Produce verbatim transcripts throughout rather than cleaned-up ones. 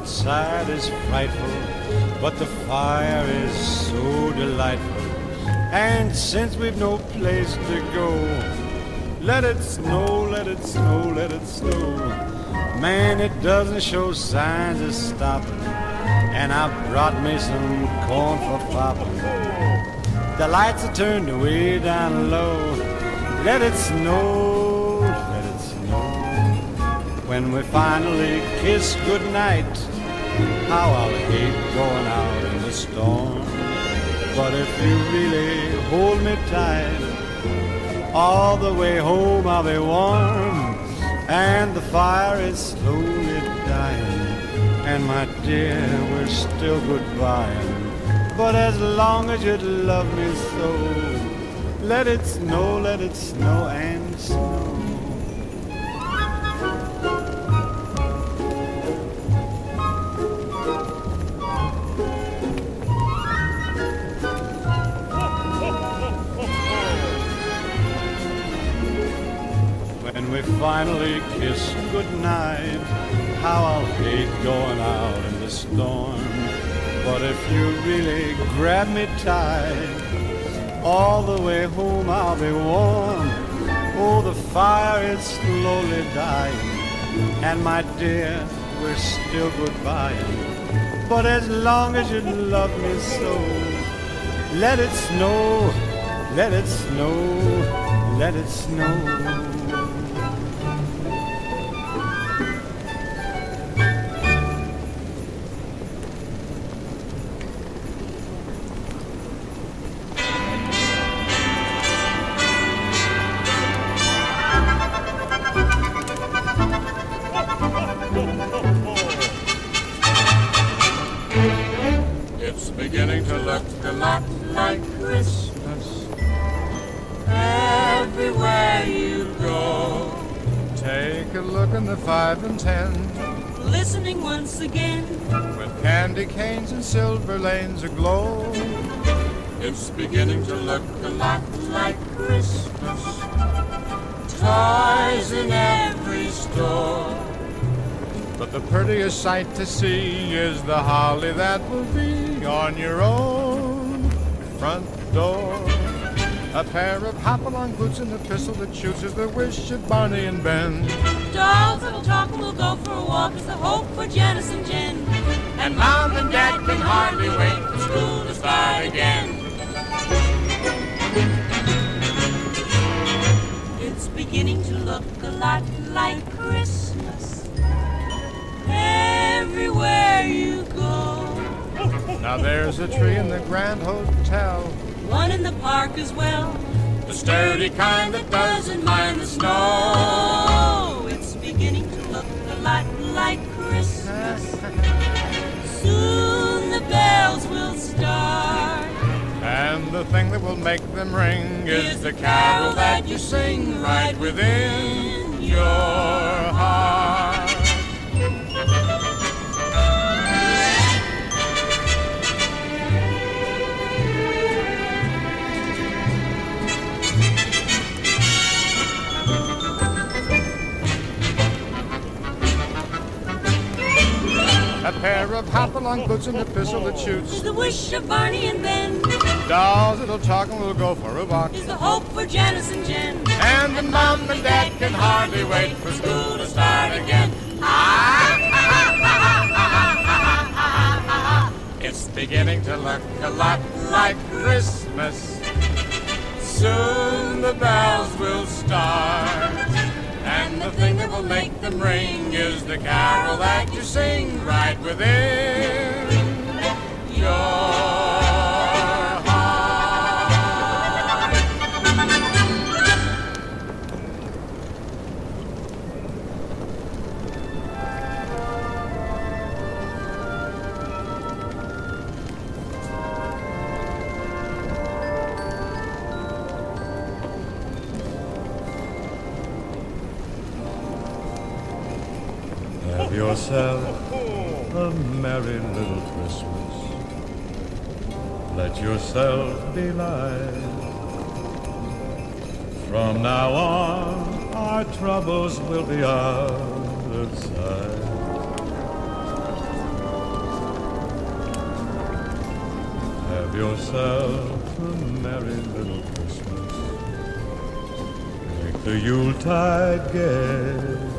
outside is frightful, but the fire is so delightful. And since we've no place to go, let it snow, let it snow, let it snow. Man, it doesn't show signs of stopping, and I brought me some corn for popping. The lights are turned way down low. Let it snow, let it snow. When we finally kiss goodnight, how I'll hate going out in the storm. But if you really hold me tight, all the way home I'll be warm. And the fire is slowly dying, and my dear, we're still goodbying. But as long as you love me so, let it snow, let it snow and snow. When we finally kiss goodnight, how I'll hate going out in the storm. But if you really grab me tight, all the way home I'll be warm. Oh, the fire is slowly dying, and my dear, we're still goodbying. But as long as you love me so, let it snow, let it snow, let it snow. It's beginning to look a lot like Christmas everywhere you go. Take a look in the five and ten, listening once again, with candy canes and silver lanes aglow. It's beginning to look a lot like Christmas, toys in every store. But the prettiest sight to see is the holly that will be on your own front door. A pair of hop-along boots and a pistol that shoots is the wish of Barney and Ben. Dolls that'll talk and we'll go for a walk is the hope for Janice and Jen. And Mom and Dad can hardly wait for school to start again. It's beginning to look a lot like Christmas everywhere you go. Now there's a tree in the Grand Hotel, one in the park as well, the sturdy kind that doesn't mind the snow. It's beginning to look a lot like Christmas. Soon the bells will start, and the thing that will make them ring is the carol that you sing right within your heart. A pair of hop-along boots and a pistol that shoots is the wish of Barney and Ben. Dolls that'll talk and we'll go for a walk is the hope for Janice and Jen. And the Mom and Dad can hardly wait for school to start again. Ah, ah, ah, ah, ah, ah, ah, ah. It's beginning to look a lot like Christmas. Soon the bells will start, and the thing that will make them ring is the carol that you sing right within your heart. Have yourself a merry little Christmas. Let yourself be light. From now on, our troubles will be out of sight. Have yourself a merry little Christmas. Make the Yuletide gay.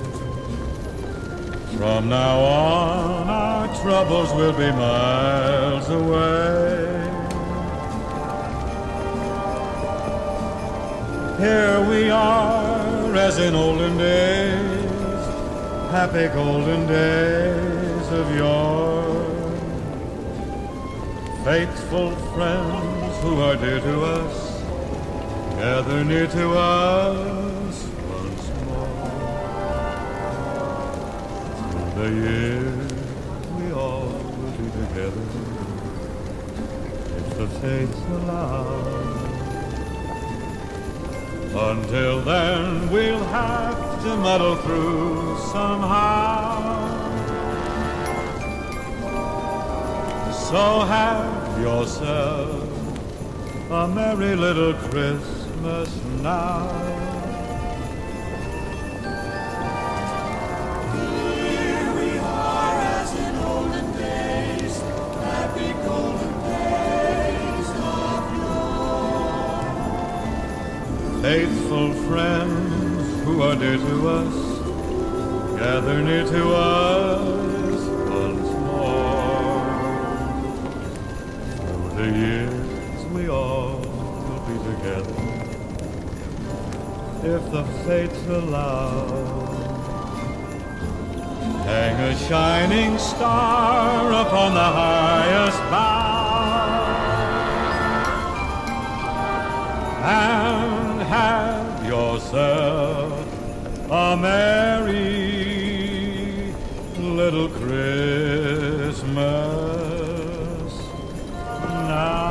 From now on, our troubles will be miles away. Here we are, as in olden days, happy golden days of yore. Faithful friends who are dear to us, gather near to us once more. Through the years we all will be together, if the fates allow. Until then we'll have to muddle through somehow. So have yourself a merry little Christmas now. Here we are as in olden days, happy golden days of yore. Faithful friends who are dear to us, gather near to us once more. Through the years we all will be together, if the fates allow. Hang a shining star upon the highest bough, and have yourself a merry little Christmas now.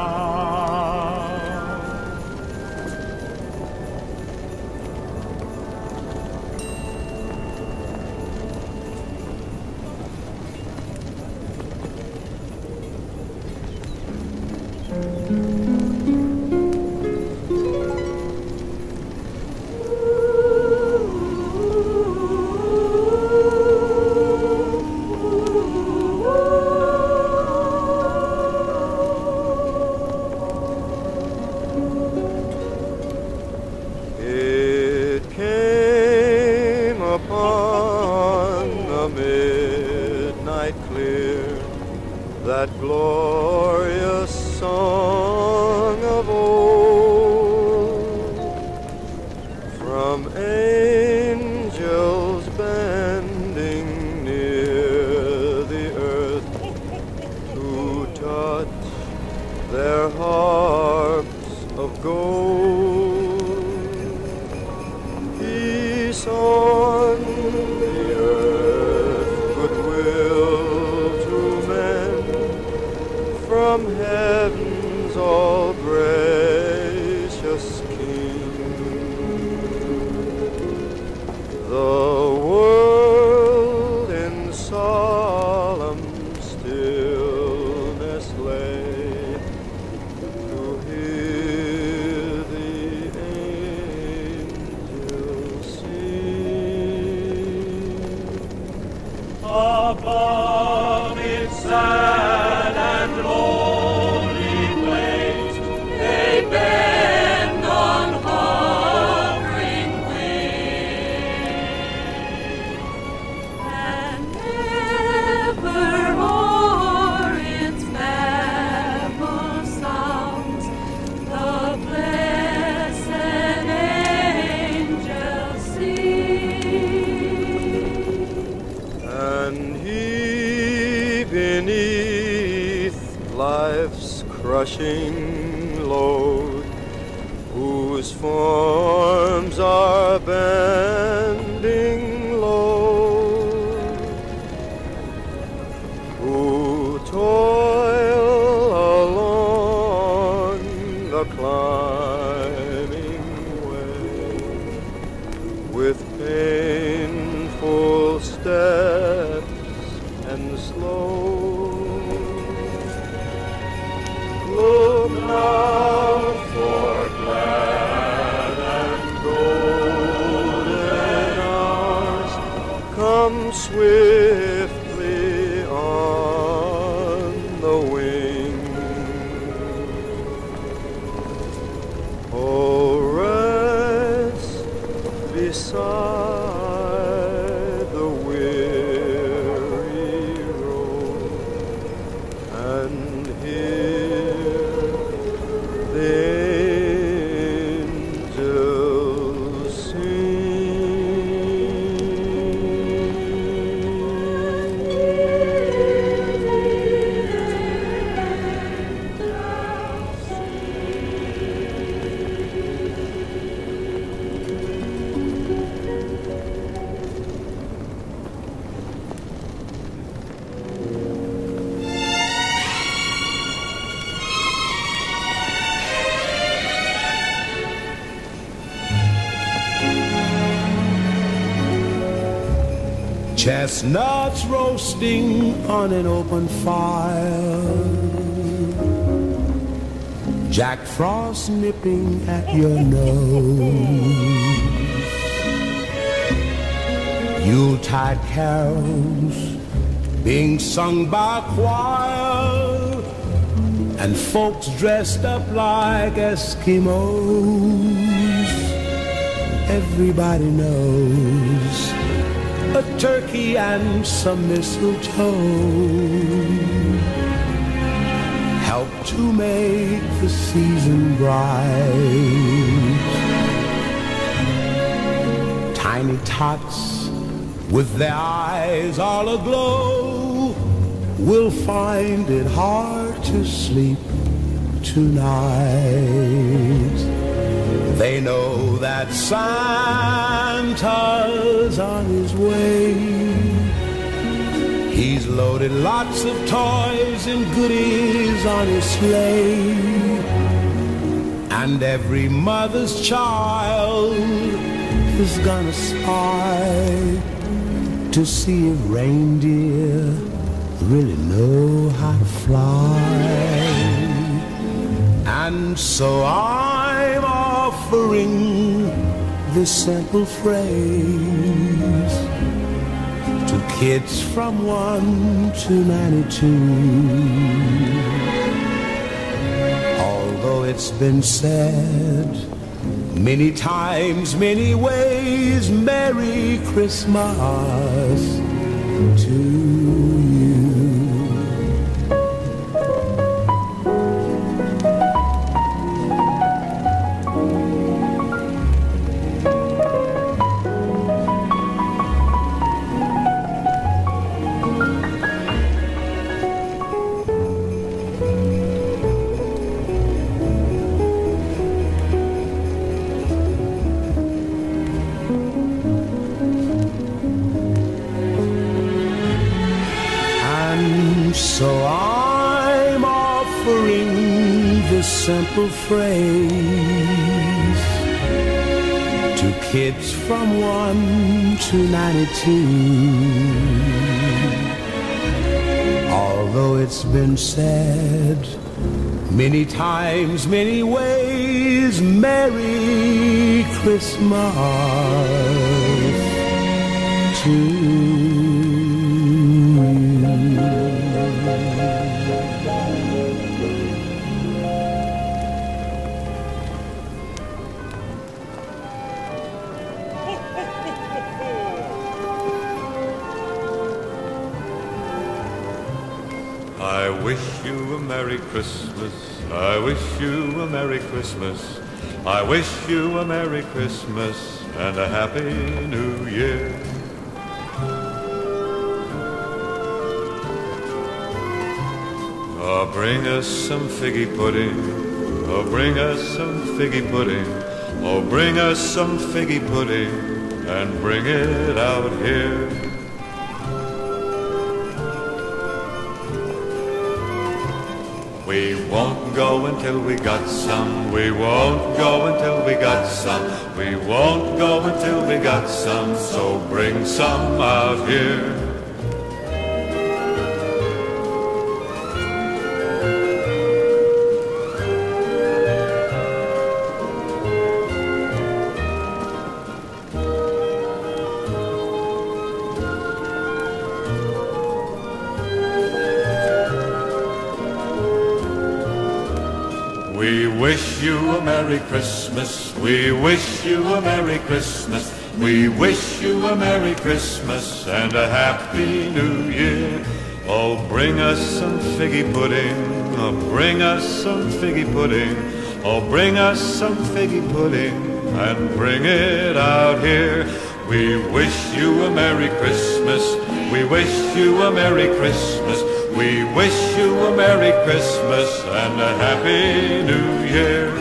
It came upon the midnight clear, that glorious song of old, from angels bending near the earth to touch their harps of gold. Peace on the earth, goodwill to men, from heaven's all gracious King. The world in solemn stillness lay, to hear the angels sing. Above its sad and lonely place, they bend on hovering wings, And evermore its babble sounds, the blessed angels sing. And he beneath life's crushing load, whose forms are bending low, who toil along the climbing way, with painful steps and slow. Look now for glad and golden beside the weary road and hear the angels Chestnuts roasting on an open fire, Jack Frost nipping at your nose, Yuletide carols being sung by choir, and folks dressed up like Eskimos. Everybody knows a turkey and some mistletoe help to make the season bright. Tiny tots with their eyes all aglow will find it hard to sleep tonight. They know that Santa's on his way. He's loaded lots of toys and goodies on his sleigh, and every mother's child is gonna spy to see if reindeer really know how to fly. And so I'm offering this simple phrase to kids from one to ninety-two. Although it's been said many times, many ways, Merry Christmas to you. So I'm offering this simple phrase to kids from one to ninety-two. Although it's been said many times, many ways, Merry Christmas to you. I wish you a Merry Christmas. I wish you a Merry Christmas. I wish you a Merry Christmas and a Happy New Year. Oh, bring us some figgy pudding. Oh, bring us some figgy pudding. Oh, bring us some figgy pudding and bring it out here. We won't go until we got some. We won't go until we got some. We won't go until we got some. So bring some out here. We wish you a Merry Christmas. We wish you a Merry Christmas. We wish you a Merry Christmas and a Happy New Year. Oh, bring us some figgy pudding. Oh, bring us some figgy pudding. Oh, bring us some figgy pudding and bring it out here. We wish you a Merry Christmas. We wish you a Merry Christmas. We wish you a Merry Christmas and a Happy New Year.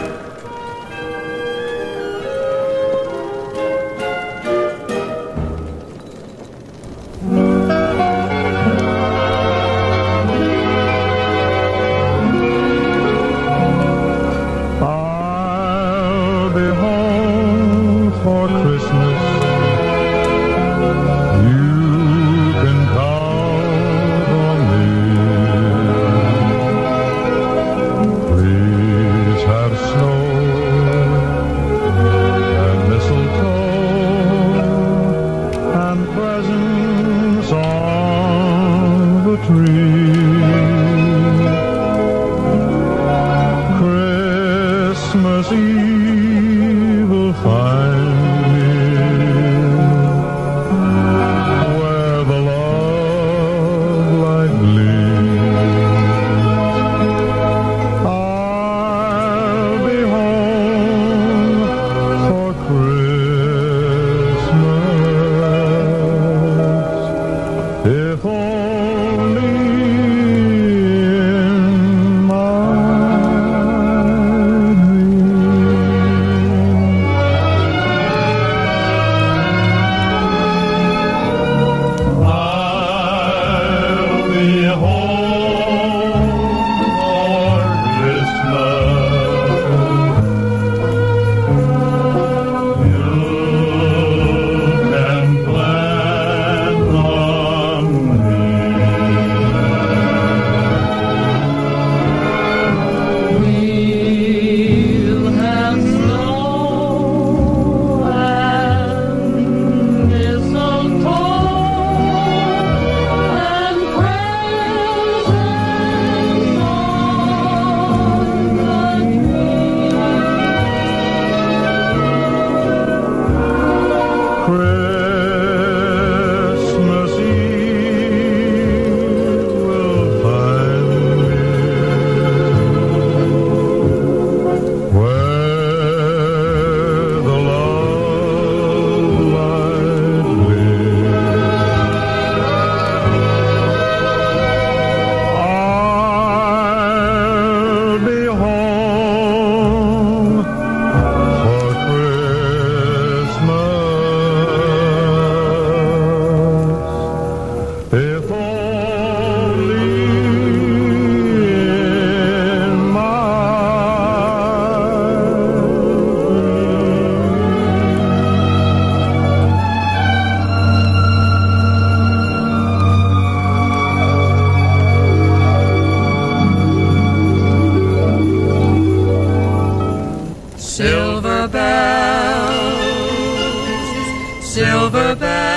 Silver bells, silver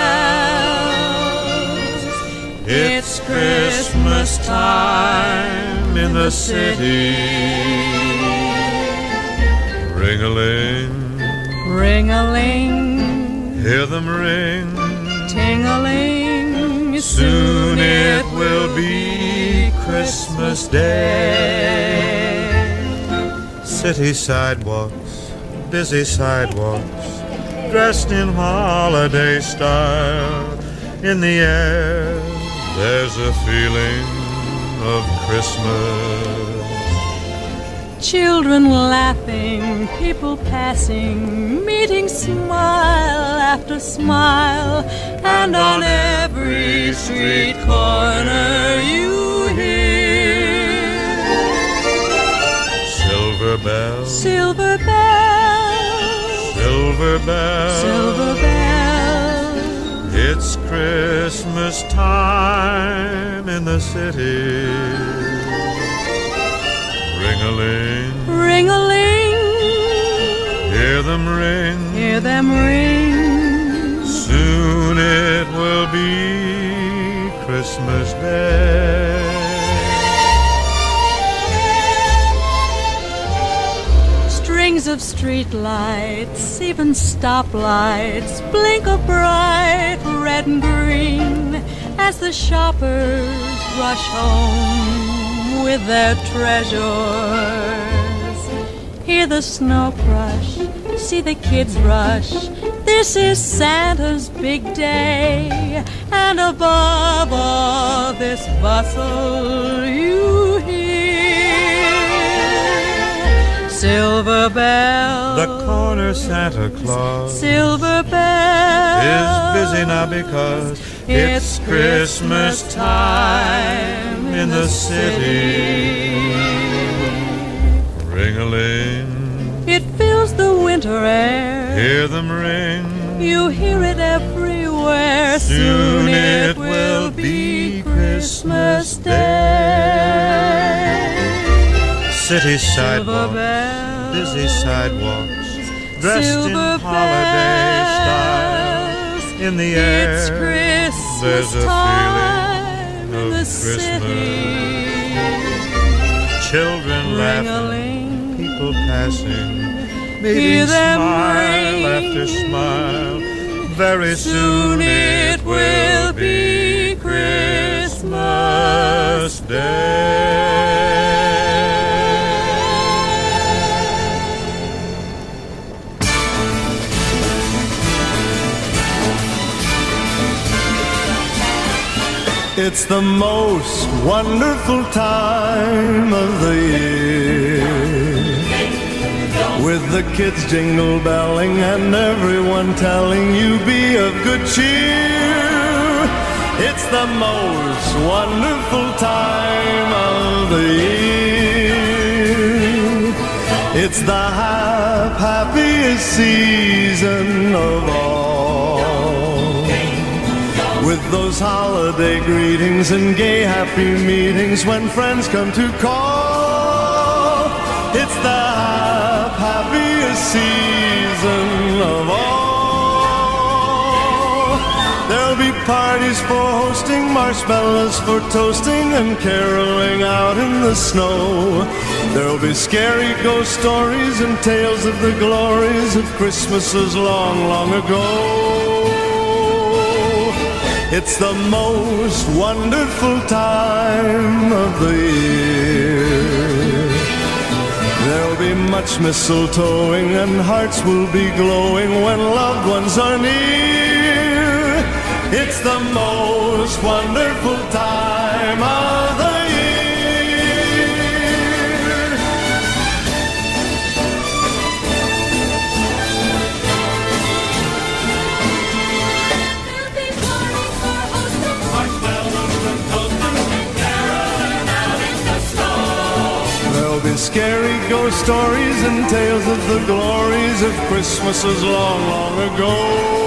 bells, it's Christmas time in the city. Ring-a-ling, Ring-a-ling, hear them ring. ting-a-ling, Soon it will be Christmas Day. City sidewalks, busy sidewalks, dressed in holiday style. In the air, there's a feeling of Christmas. Children laughing, people passing, meeting smile after smile, and on every street corner you hear Silver bells, silver bells, silver bells, silver bells. It's Christmas time in the city. Ring-a-ling, Ring-a-ling, hear them ring. hear them ring. Soon it will be Christmas Day. Strings Seas of street lights, even stoplights, blink a bright red and green as the shoppers rush home with their treasures. Hear the snow crush, see the kids rush. This is Santa's big day, and above all this bustle you hear silver bells. The corner Santa Claus Silver bells is busy now because it's Christmas time in the city. Ring-a-ling, It fills the winter air. hear them ring. You hear it everywhere. Soon it will be Christmas Day. City Silver sidewalks, bells, busy sidewalks, dressed in silver holiday style. bells. In the air, It's Christmas there's a time feeling in the of city. Children laughing, Ring-a-ling, people passing, hear meeting them smile ring. after smile. Very soon it will be Christmas Day. It's the most wonderful time of the year, with the kids jingle belling and everyone telling you be of good cheer. It's the most wonderful time of the year. It's the hap- happiest season of all, with those holiday greetings and gay happy meetings when friends come to call. It's the hap- happiest season of all. There'll be parties for hosting, marshmallows for toasting, and caroling out in the snow. There'll be scary ghost stories and tales of the glories of Christmases long, long ago. It's the most wonderful time of the year. There'll be much mistletoeing and hearts will be glowing when loved ones are near. It's the most wonderful time of the scary ghost stories and tales of the glories of Christmases long, long ago.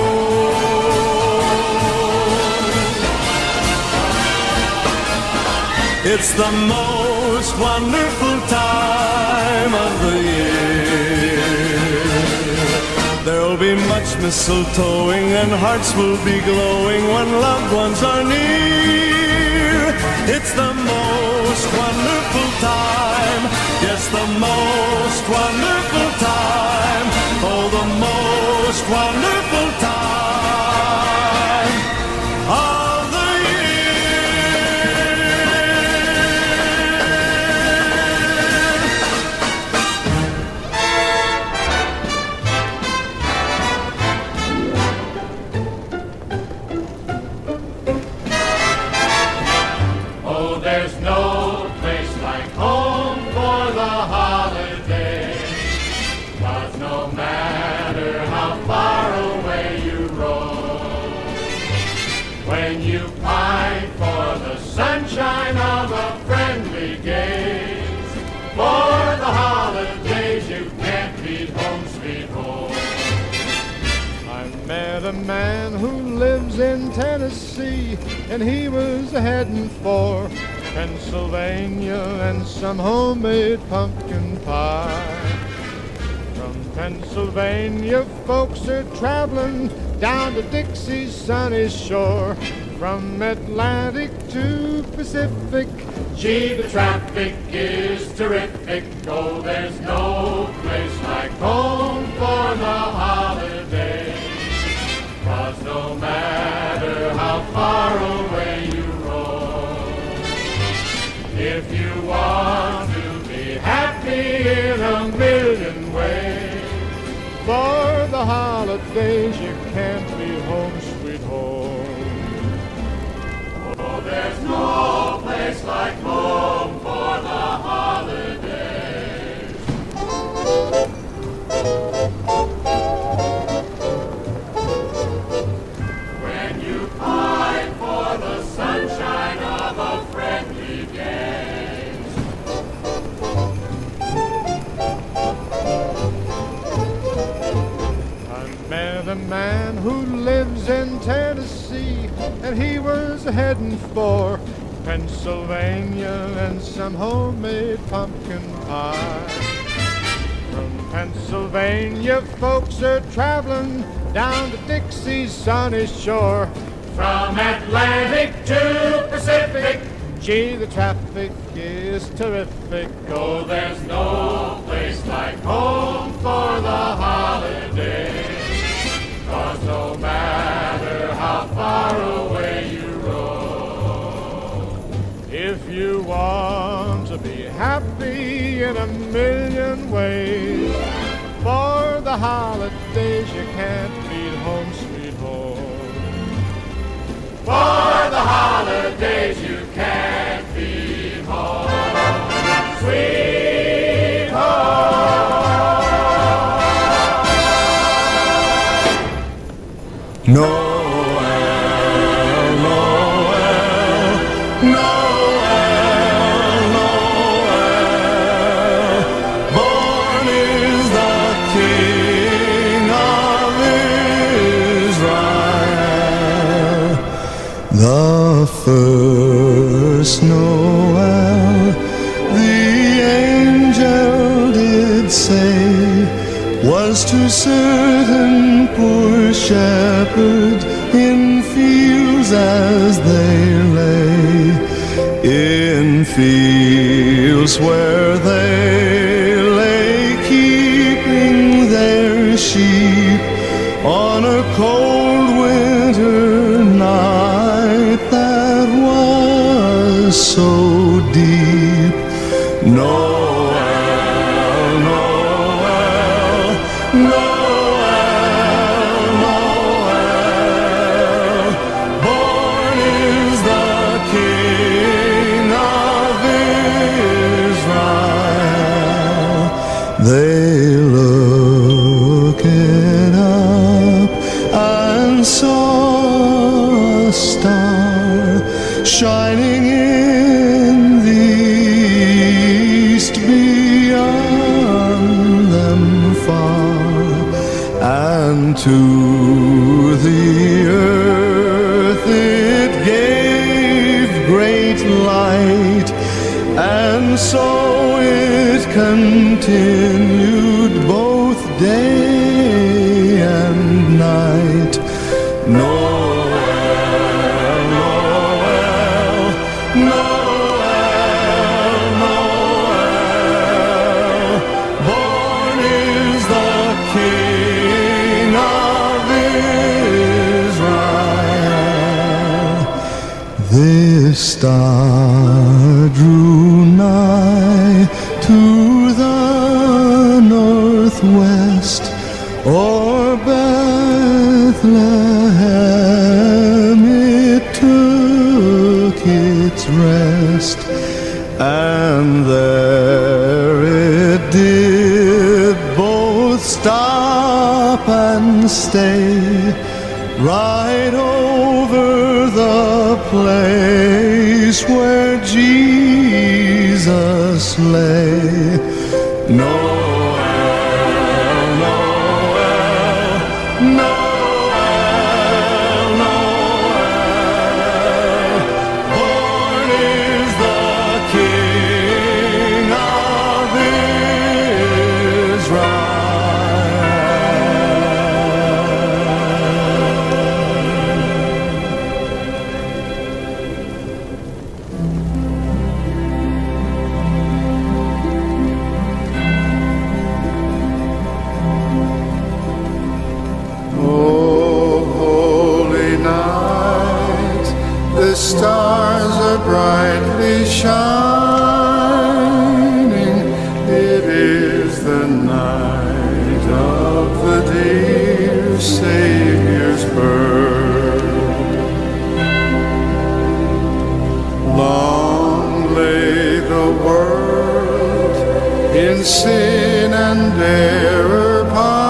It's the most wonderful time of the year. There'll be much mistletoeing and hearts will be glowing when loved ones are near. It's the most wonderful time. Yes, the most wonderful time. Oh, the most wonderful time of the Oh, there's no place like home for the holiday. 'Cause no matter how far away you roam, when you pine for the sunshine of a friendly gaze, for the holidays you can't beat home sweet home. I met a man who lives in Tennessee, and he was heading for Pennsylvania and some homemade pumpkin pie. From Pennsylvania folks are traveling down to Dixie's sunny shore. From Atlantic to Pacific, Gee, the traffic is terrific. Oh, there's no place like home for the holidays. 'Cause no matter how far away you roam, if you want to be happy in a million ways, for the holidays you can't be home, sweet home. oh, there's no place like home for the holidays. When you pine for the sunshine of a friendly day, I met a man who lives in Tennessee, and he was heading for Pennsylvania and some homemade pumpkin pie. From Pennsylvania, folks are traveling down to Dixie's sunny shore. from Atlantic to Pacific, Gee, the traffic is terrific. oh, there's no place like home for the holidays. 'Cause no matter how far away you roam, If you want to be happy in a million ways, for the holidays you can't beat home, sweet home. for the holidays you can't beat home, sweet home. Noel, Noel, Noel, Noel. Born is the King of Israel. The first Noel, the angel did say, was to certain poor shepherds in fields as they lay, in fields where they lay keeping their sheep on a cold winter night that was so deep. Noel, Noel, Noel, Noel. Born is the King of Israel. They looked up and saw a star shining in the east beyond them far, and to the earth it gave great light, and so it continued both day and night. Noel, Noel, Noel, Noel. Born is the King of Israel. This star drew nigh to the northwest, o'er Bethlehem it took its rest, and there it did both stop and stay, right over the place where Jesus lay. Noel, Noel, Noel, Noel. Born is the King of Israel. in sin and error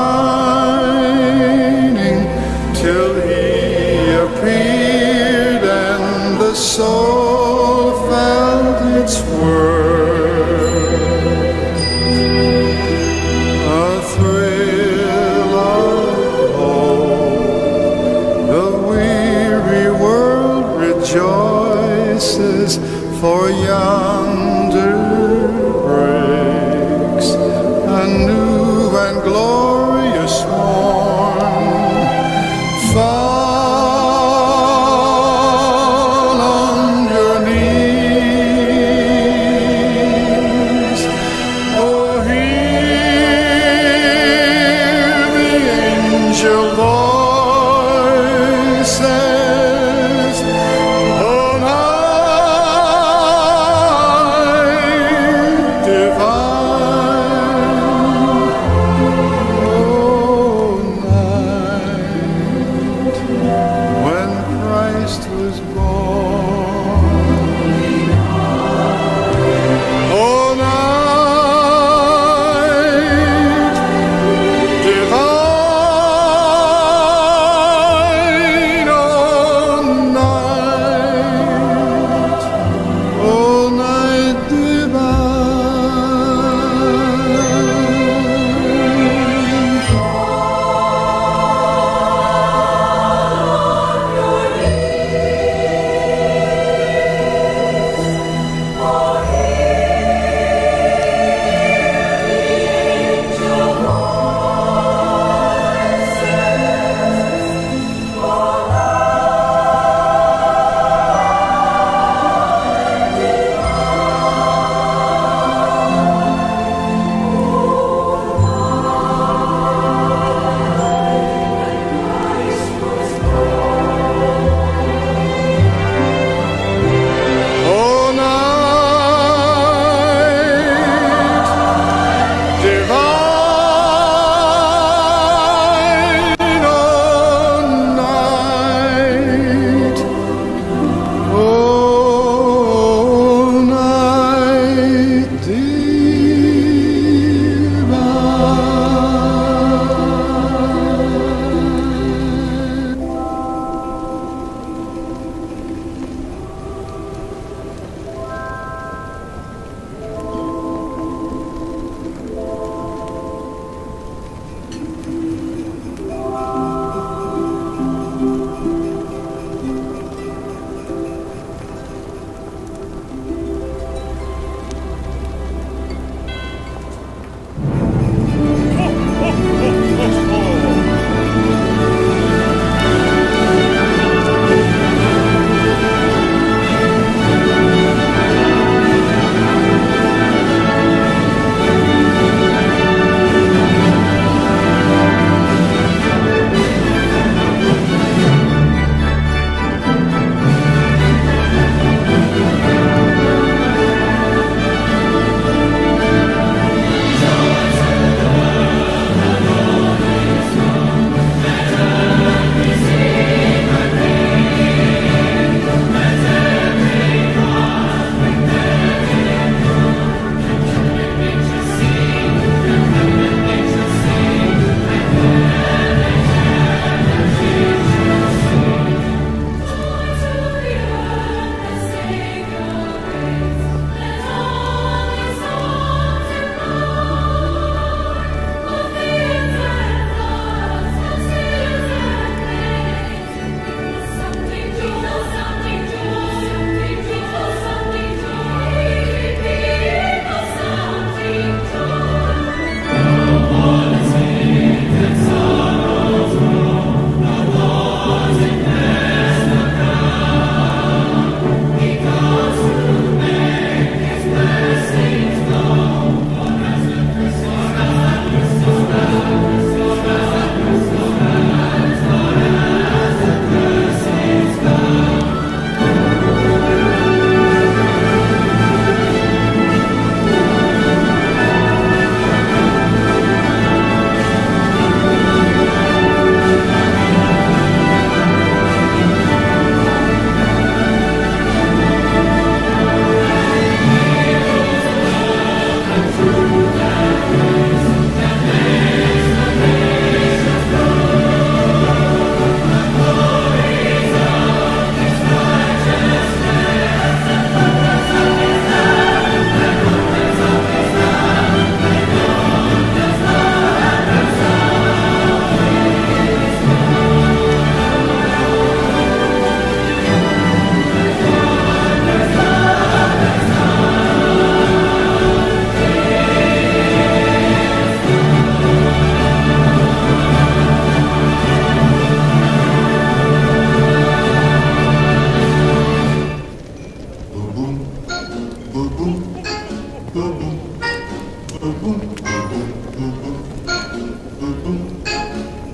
pining, till he appeared and the soul felt its worth. A thrill of hope, the weary world rejoices, for yonder breaks a new and glorious morn. Fall on your knees, oh, hear the angel voices, oh, now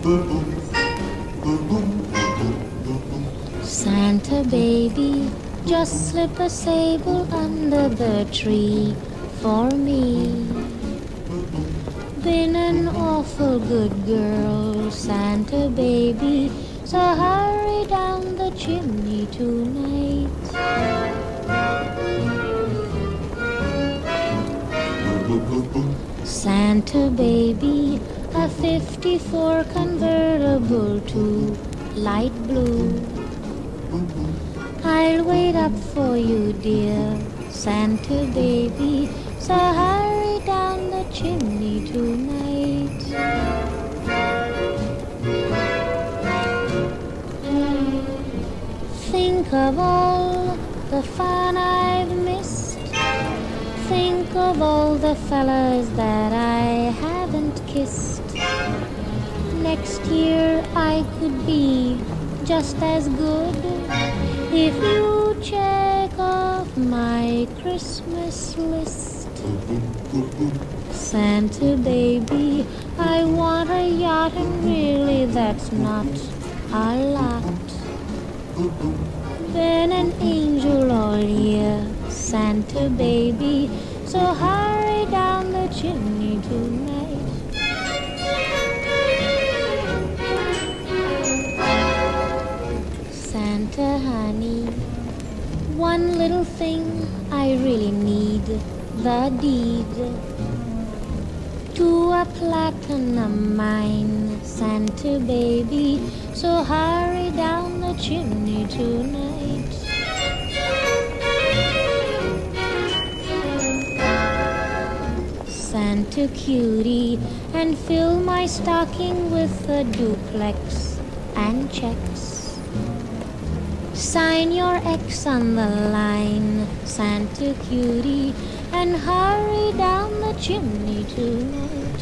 Santa baby, just slip a sable under the tree for me. Been an awful good girl, Santa baby, so hurry down the chimney tonight. Santa baby, a fifty-four convertible to light blue. I'll wait up for you, dear Santa baby, so hurry down the chimney tonight. Think of all the fun I've missed. Think of all the fellas that I haven't kissed. Next year I could be just as good if you check off my Christmas list. Santa baby, I want a yacht, and really that's not a lot. Been an angel all year, Santa baby, so hurry down the chimney tonight. Santa honey, one little thing I really need, the deed to a platinum mine, Santa baby, so hurry down the chimney tonight. Santa cutie, and fill my stocking with a duplex and checks. Sign your X on the line, Santa cutie, and hurry down the chimney tonight.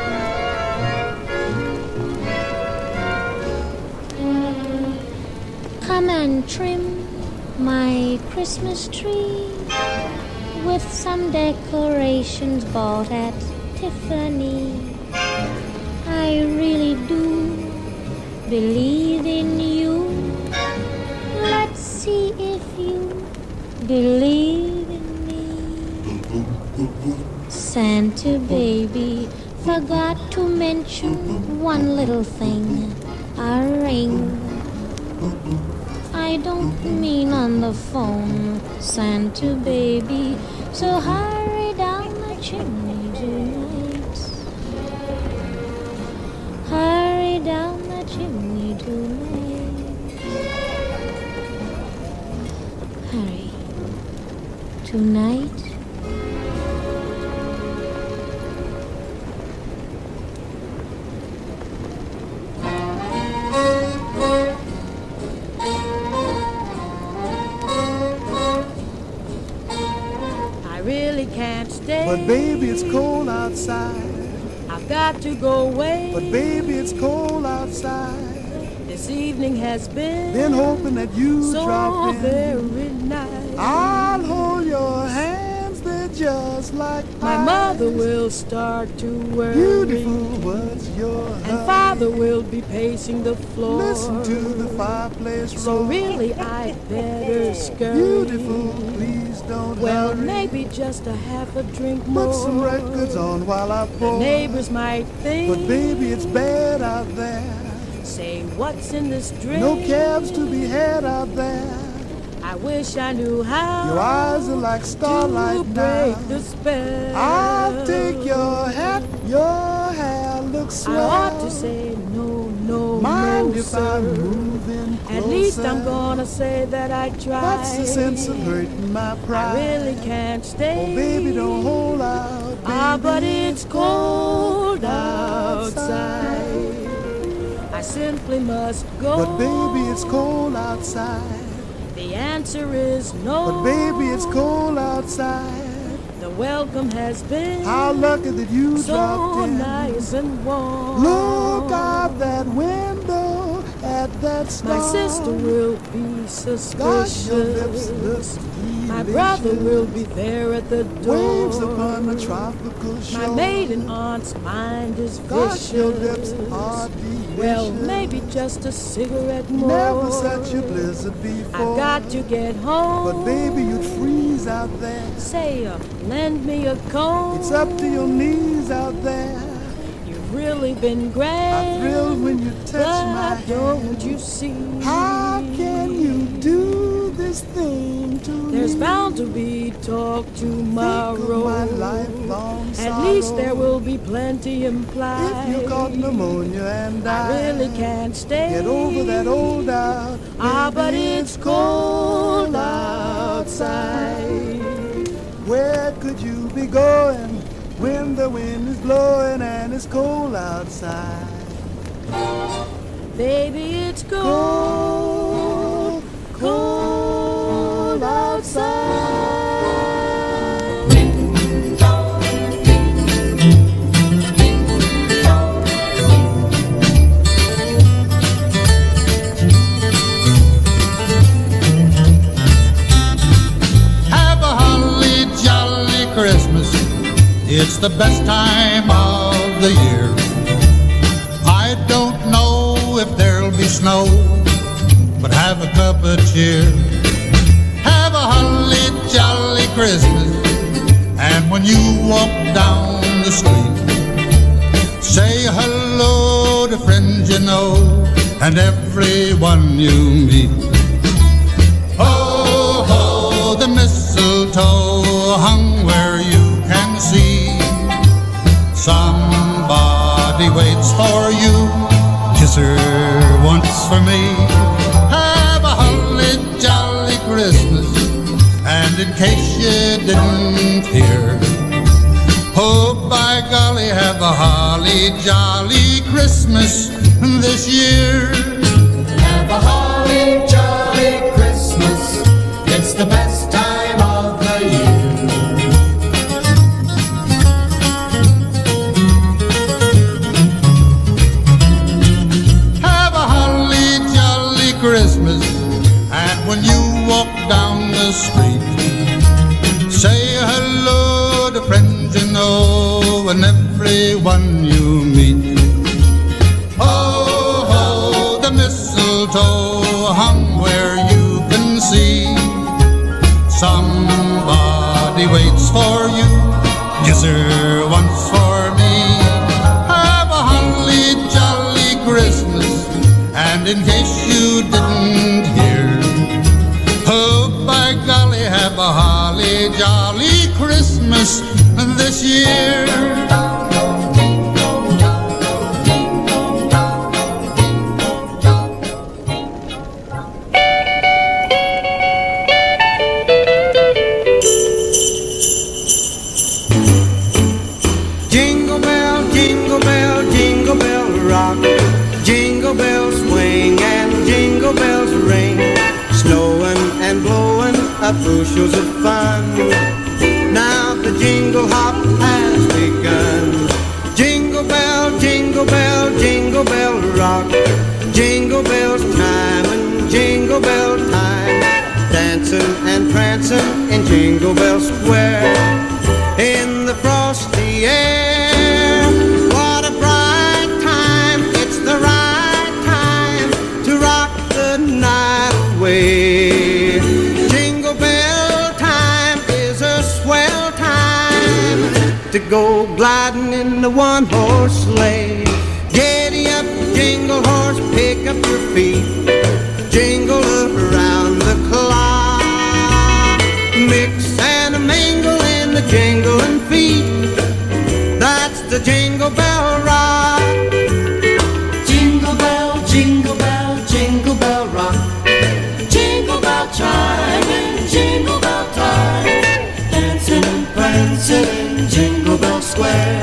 Come and trim my Christmas tree with some decorations bought at Tiffany. I really do believe in you. Let's see if you believe in me. Santa baby, forgot to mention one little thing, a ring. I don't mean on the phone, Santa baby, so hurry down the chimney tonight. Hurry down the chimney tonight. Hurry. Tonight. Can't stay. But baby, it's cold outside. I've got to go away. But baby, it's cold outside. This evening has been Been hoping that you so drop in. very nice. I'll hold your hands, they're just like My ice. mother will start to worry. Beautiful, what's your And hurry? father will be pacing the floor. Listen to the fireplace roar. So really I better scurry. Beautiful, please don't Well, hurry. maybe just a half a drink more. Put some records on while I The pour. neighbors might think. But baby, it's bad out there. Say, what's in this drink? No cabs to be had out there. I wish I knew how. Your eyes are like starlight to break now. the spell. I'll take your hat, your hair looks I swell. ought to say no, no, Mind no, if sir. I'm moving closer? At least I'm gonna say that I tried. What's the sense of hurting my pride? I really can't stay. Oh, baby, don't hold out. Ah, baby, but it's cold outside. outside. I simply must go. But baby, it's cold outside. The answer is no. But baby, it's cold outside. The welcome has been How lucky that you so dropped in. nice and warm. Look out that window at that star. My sister will be Gosh, your lips suspicious. look My delicious. brother will be there at the door. Waves upon the tropical shore. My maiden aunt's mind is Gosh, your vicious. lips are delicious. Well, maybe just a cigarette more. Never such a blizzard before. I got to get home. But baby, you'd freeze out there. Say, uh, lend me a comb. It's up to your knees out there. You've really been great. I thrill when you touch but my hand. Don't you see? How can you do this thing to me? There's bound to be talk tomorrow. Think of my lifelong At sorrow. least there will be plenty implied. If you caught pneumonia and died, I really can't stay. Get over that old doubt. Ah, but it's cold outside. Where could you be going when the wind is blowing and it's cold outside? Baby, it's cold, cold outside. Have a holly jolly Christmas. It's the best time of the year. I don't know if there'll be snow, but have a cup of cheer. Have a holly jolly Christmas, and when you walk down the street, say hello to friends you know and everyone you meet. Ho, ho, the mistletoe hung where you can see. Somebody waits for you. Kiss her once for me. Have a holly jolly Christmas. And in case you didn't hear, oh by golly, have a holly jolly Christmas this year. Have a holly jolly Christmas. It's the best time of the year. Christmas, and when you walk down the street, say hello to friends you know and everyone you meet. Oh, ho, the mistletoe hung where you can see. Somebody waits for you. Kiss her once for me. Have a holly jolly Christmas. And in case you didn't hear, oh by golly, have a holly jolly Christmas this year. Jingle bell, jingle bell, jingle bell rock. Jingle bells swing and jingle bells ring. Snowing and blowing up bushels of fun. Now the jingle hop has begun. Jingle bell, jingle bell, jingle bell rock. Jingle bells chime and jingle bell time. Dancing and prancing in Jingle Bell Square. In the frosty air, what a bright time. It's the right time to rock the night away. Jingle bell time is a swell time to go gliding in the one-horse sleigh. Giddy up, jingle horse, pick up your feet. Jingle around the clock. Mix and mingle in the jingling feet. That's the Jingle Bell Rock. Jingle bell, jingle bell, jingle bell rock. Jingle bell chime and jingle bell time. Dancing and prancing in Jingle Bell Square.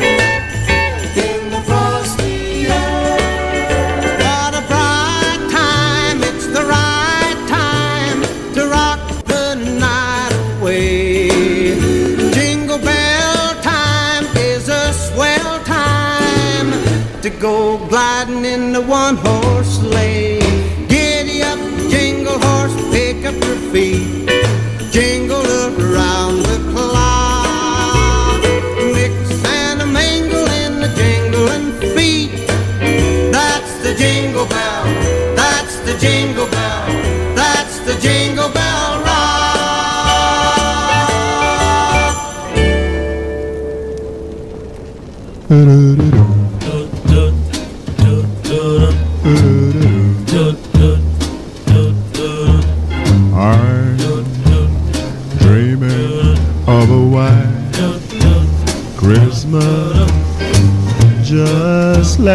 In the frosty air. What a bright time, it's the right time to rock the night away. Jingle bell time is a swell time to go gliding in the one-horse sleigh. Giddy up, jingle horse, pick up your feet. Jingle around the clock. Mix and a mingle in the jingling feet. That's the jingle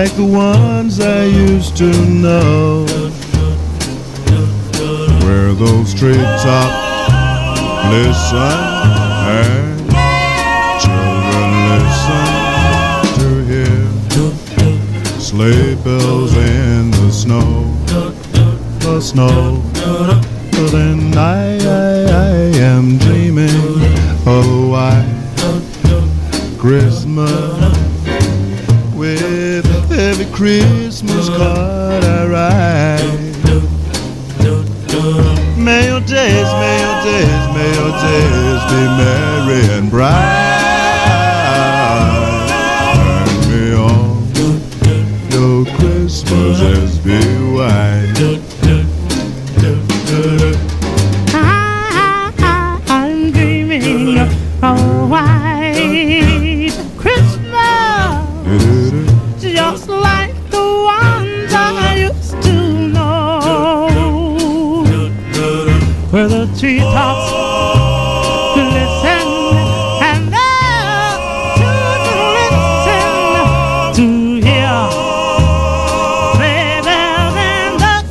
like the ones I used to know, where those treetops listen and children listen to hear sleigh bells in the snow, the snow. But then I, I, I am dreaming of a white Christmas, with every Christmas card I write. May your days, may your days, may your days be merry and bright, and may all your Christmases be white. I, I'm dreaming of a white Christmas, just like the ones I used to know, where the treetops glisten and the children listen to hear sleigh bells in the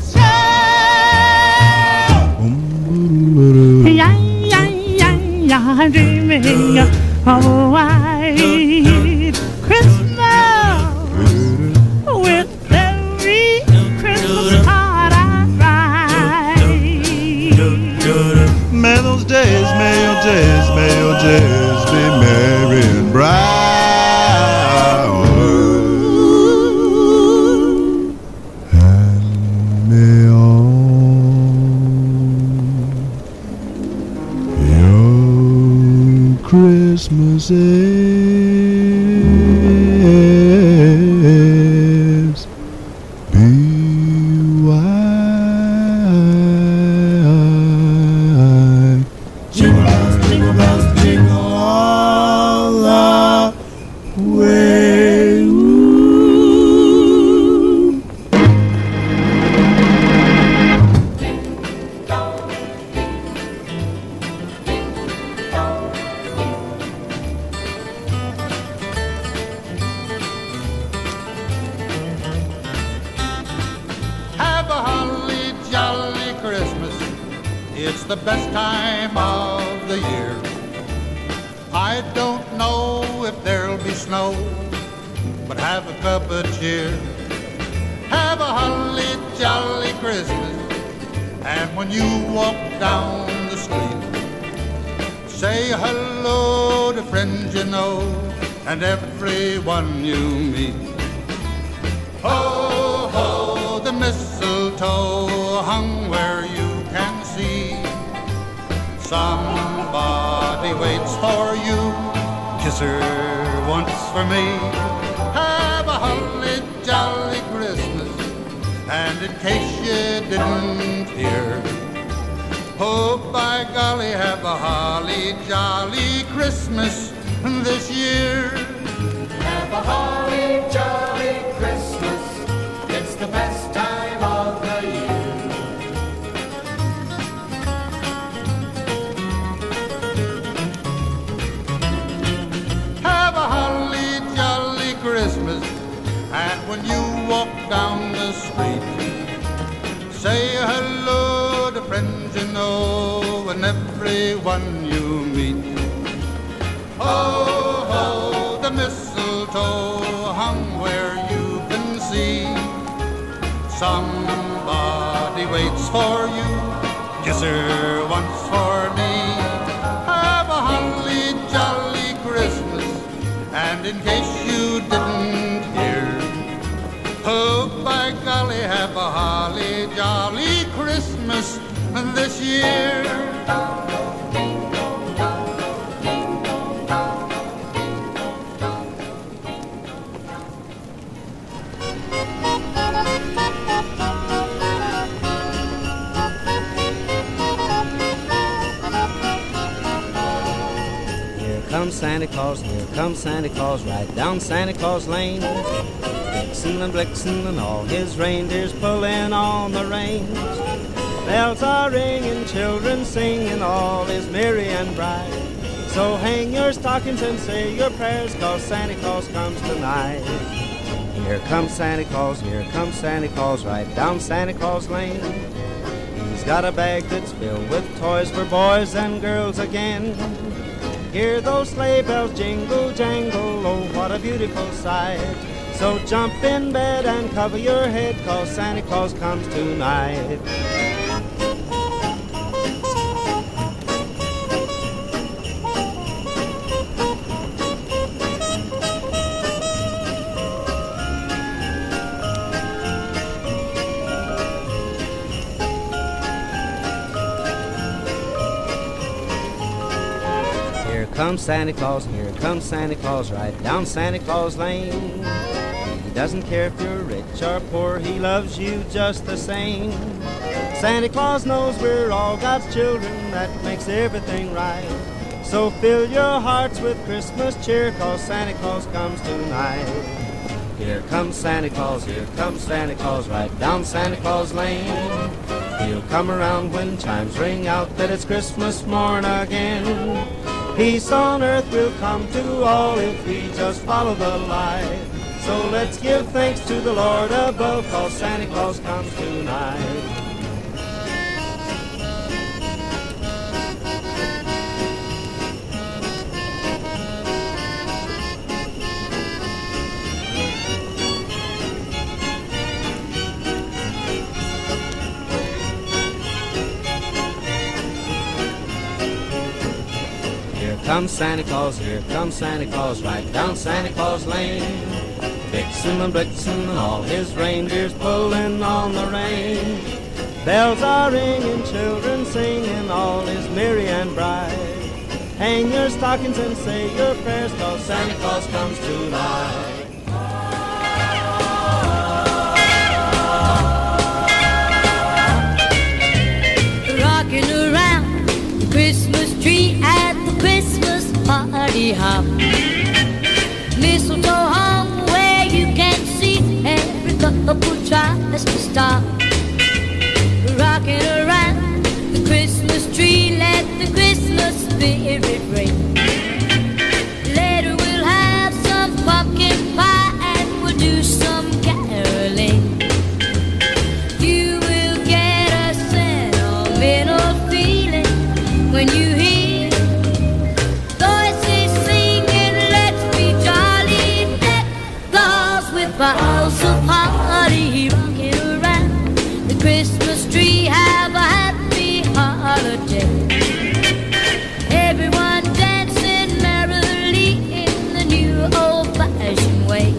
snow. Yeah, yeah, yeah, yeah, I'm dreaming of a white Christmas, with every Christmas card I write. May those days, may your days, may your days be merry and bright, and may all your Christmases be white. Jingle bells, jingle bells, jingle all the way. Ooh. Have a holly jolly Christmas. It's the best time of the year. I don't know if there'll be snow, but have a cup of cheer. Have a holly jolly Christmas, and when you walk down the street, say hello to friends you know and everyone you meet. Ho, ho, the mistletoe hung where you can see. Somebody waits for you, kiss her once for me. Have a holly jolly Christmas, and in case you didn't hear, oh, by golly, have a holly jolly Christmas this year. Have a holly jolly Christmas. It's the best time of the year. Have a holly jolly Christmas, and when you walk down the street, say hello to friends you know and everyone you meet. Ho, ho, the mistletoe hung where you can see. Somebody waits for you, kiss her once for me. Have a holly jolly Christmas, and in case you didn't hear, oh, by golly, have a holly jolly Christmas this year. Here comes Santa Claus, here comes Santa Claus, right down Santa Claus Lane. Vixen and Blixen and all his reindeers pulling on the reins. Bells are ringing, children singing, all is merry and bright. So hang your stockings and say your prayers, 'cause Santa Claus comes tonight. Here comes Santa Claus, here comes Santa Claus, right down Santa Claus Lane. He's got a bag that's filled with toys for boys and girls again. Hear those sleigh bells jingle, jangle, oh, what a beautiful sight. So jump in bed and cover your head, 'cause Santa Claus comes tonight. Here comes Santa Claus, here comes Santa Claus, right down Santa Claus Lane. He doesn't care if you're rich or poor, he loves you just the same. Santa Claus knows we're all God's children, that makes everything right. So fill your hearts with Christmas cheer, 'cause Santa Claus comes tonight. Here comes Santa Claus, here comes Santa Claus, right down Santa Claus Lane. He'll come around when chimes ring out that it's Christmas morn again. Peace on earth will come to all if we just follow the light. So let's give thanks to the Lord above, 'cause Santa Claus comes tonight. Here comes Santa Claus, here comes Santa Claus, right down Santa Claus Lane. Vixen and Blitzen and all his reindeers pulling on the rein. Bells are ringing, children singing, all is merry and bright. Hang your stockings and say your prayers, 'cause Santa Claus comes tonight. Rocking around the Christmas tree at the Christmas party hop. Mistletoe hung where you can see every couple tries to stop. Rocking around the Christmas tree, let the Christmas spirit ring. Later we'll have some pumpkin pie and we'll do some caroling. You will get a sentimental feeling when you hear voices singing, let's be jolly, deck the halls with boughs of holly. Rocking around the Christmas tree, have a happy holiday. Everyone dancing merrily in the new old-fashioned way.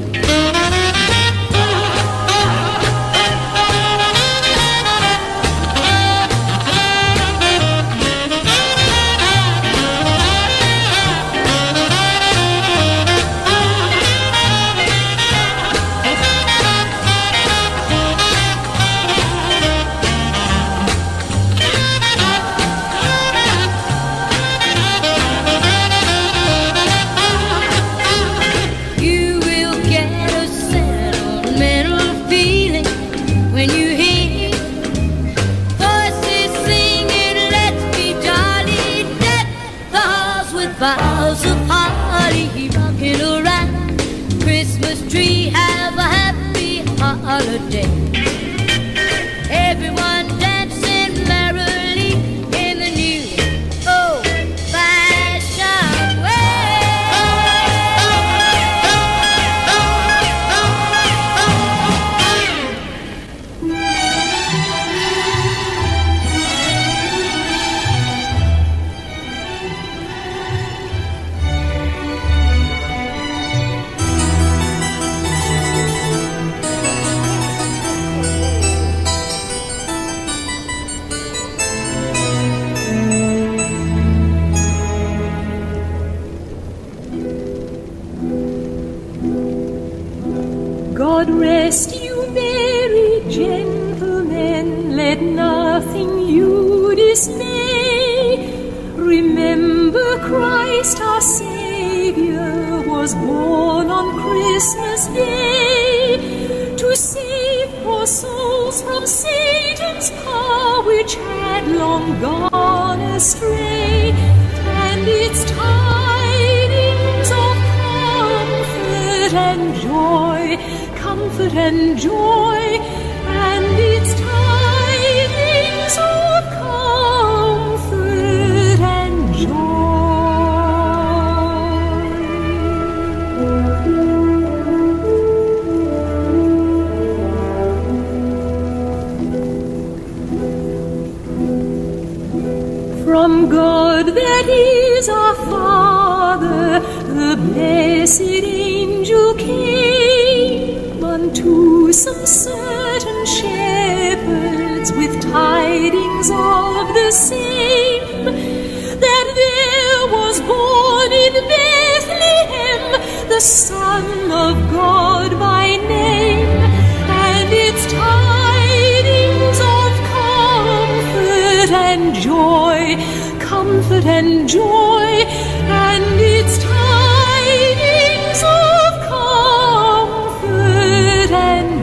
Boughs of holly, rocking around Christmas tree, have a happy holiday. Everyone dancing merrily in the new old-fashioned God rest you, merry gentlemen, let nothing you dismay. Remember Christ our Savior was born on Christmas Day to save poor souls from Satan's power, which had long gone astray. And its tidings of comfort and joy come comfort and joy, and its tidings of comfort and joy. From God that is our Father, the blessed angel came unto some certain shepherds with tidings of the same, that there was born in Bethlehem the Son of God by name, and its tidings of comfort and joy, comfort and joy, and its tidings of comfort and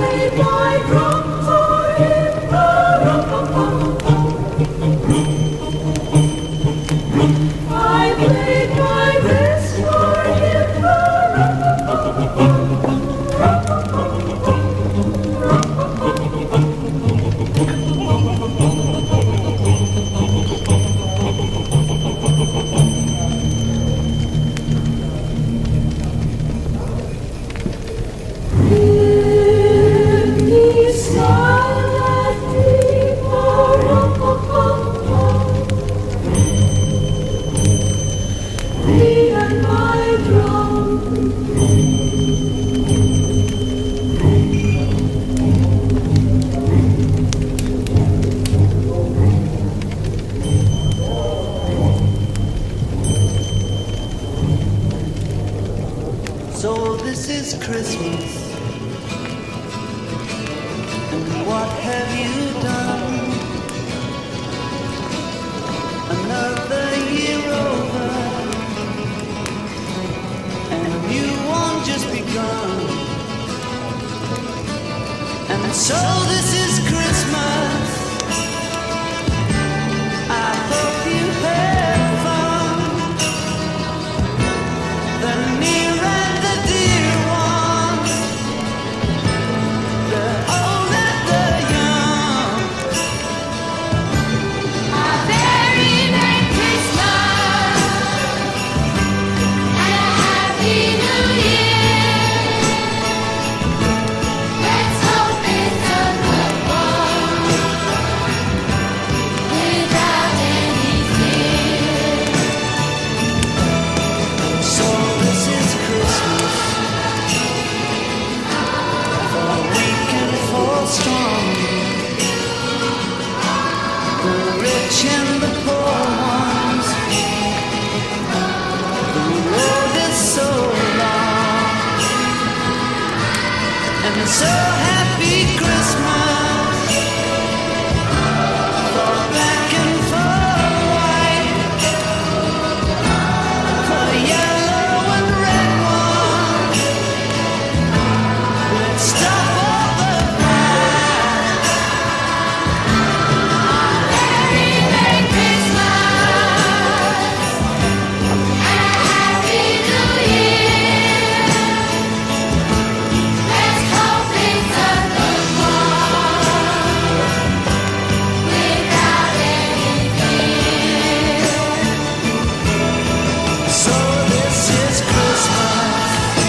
played my drum for him, I played my wrist for him, So this is Christmas, and what have you done? Another year over, and a new one just begun. And so this is Christmas, I hope you had fun. The near and the dear ones, the old and the young. A very Merry Christmas and a Happy New Year. Let's hope it's a good one without any fear. So this is Christmas, for weak and for strong, the rich and the poor ones. The road is so long, and so happy Christmas, for black and for white, for yellow and red ones. Let's stop all the fight. Very Merry Christmas and a Happy New Year. Let's hope it's a good one without any fear. So this is Christmas,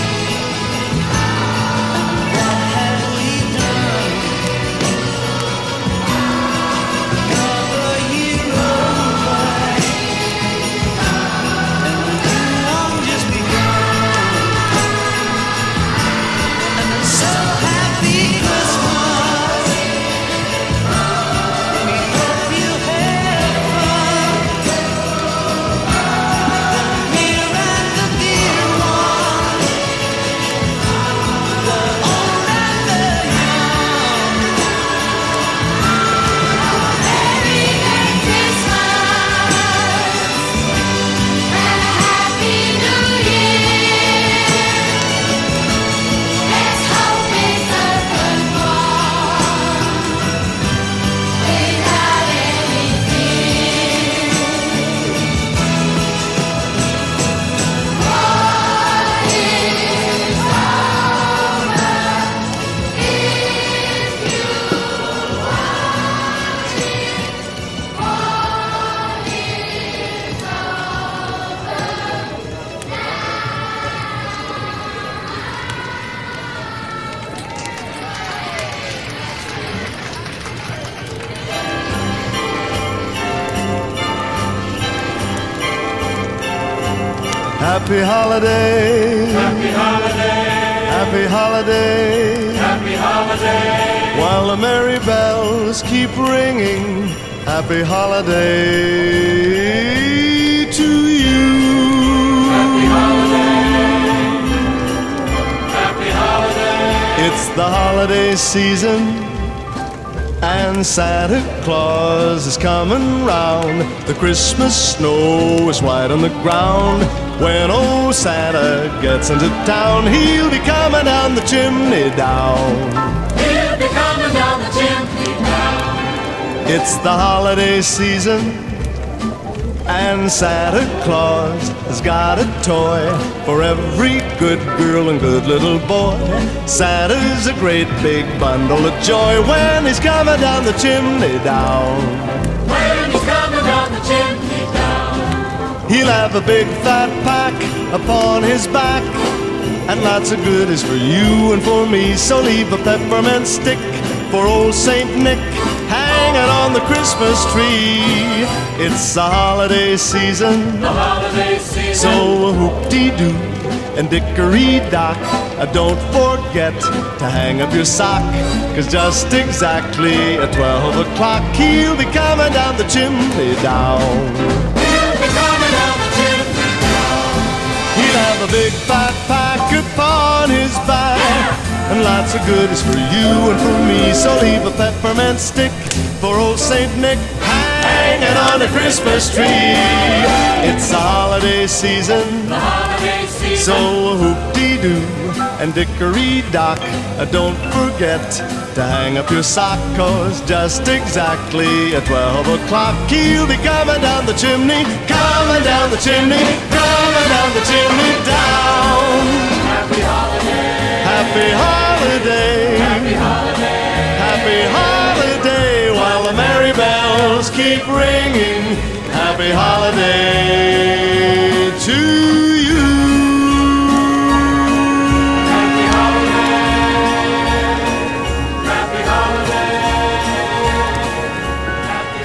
and what have we done? Another year over, and a new one just begun. And I'm so happy Christmas, we hope you had fun. The near and the dear ones, the old and the young. Very Merry Christmas and a Happy New Year. Let's hope it's a good one without any fear. What is Happy holiday, Happy holiday, happy holiday, happy holiday. while the merry bells keep ringing. Happy holiday to you. Happy holiday, happy holiday. It's the holiday season, and Santa Claus is coming round. The Christmas snow is white on the ground. When old Santa gets into town, he'll be coming down the chimney down. He It's the holiday season, and Santa Claus has got a toy for every good girl and good little boy. Santa's a great big bundle of joy when he's coming down the chimney down. When he's coming down the chimney down, he'll have a big fat pack upon his back, and lots of goodies for you and for me. So leave a peppermint stick for old Saint Nick hanging on the Christmas tree. It's the holiday season, the holiday season. So whoop-dee-doo and dickory-dock, uh, don't forget to hang up your sock, 'cause just exactly at twelve o'clock he'll be coming down the chimney down. He'll be coming down the chimney down. He'll have a big fat pack upon his back, and lots of goodies for you and for me. So leave a peppermint stick for old Saint Nick hanging on a Christmas tree. It's the holiday season, the holiday season. So whoop-dee-doo and dickory-dock, uh, don't forget to hang up your sock, 'cause just exactly at twelve o'clock he'll be coming down the chimney, coming down the chimney, coming down the chimney down. Happy holiday. Happy holiday, Happy holiday, happy holiday, while the merry bells keep ringing. Happy holiday to you. happy holiday, happy holiday, happy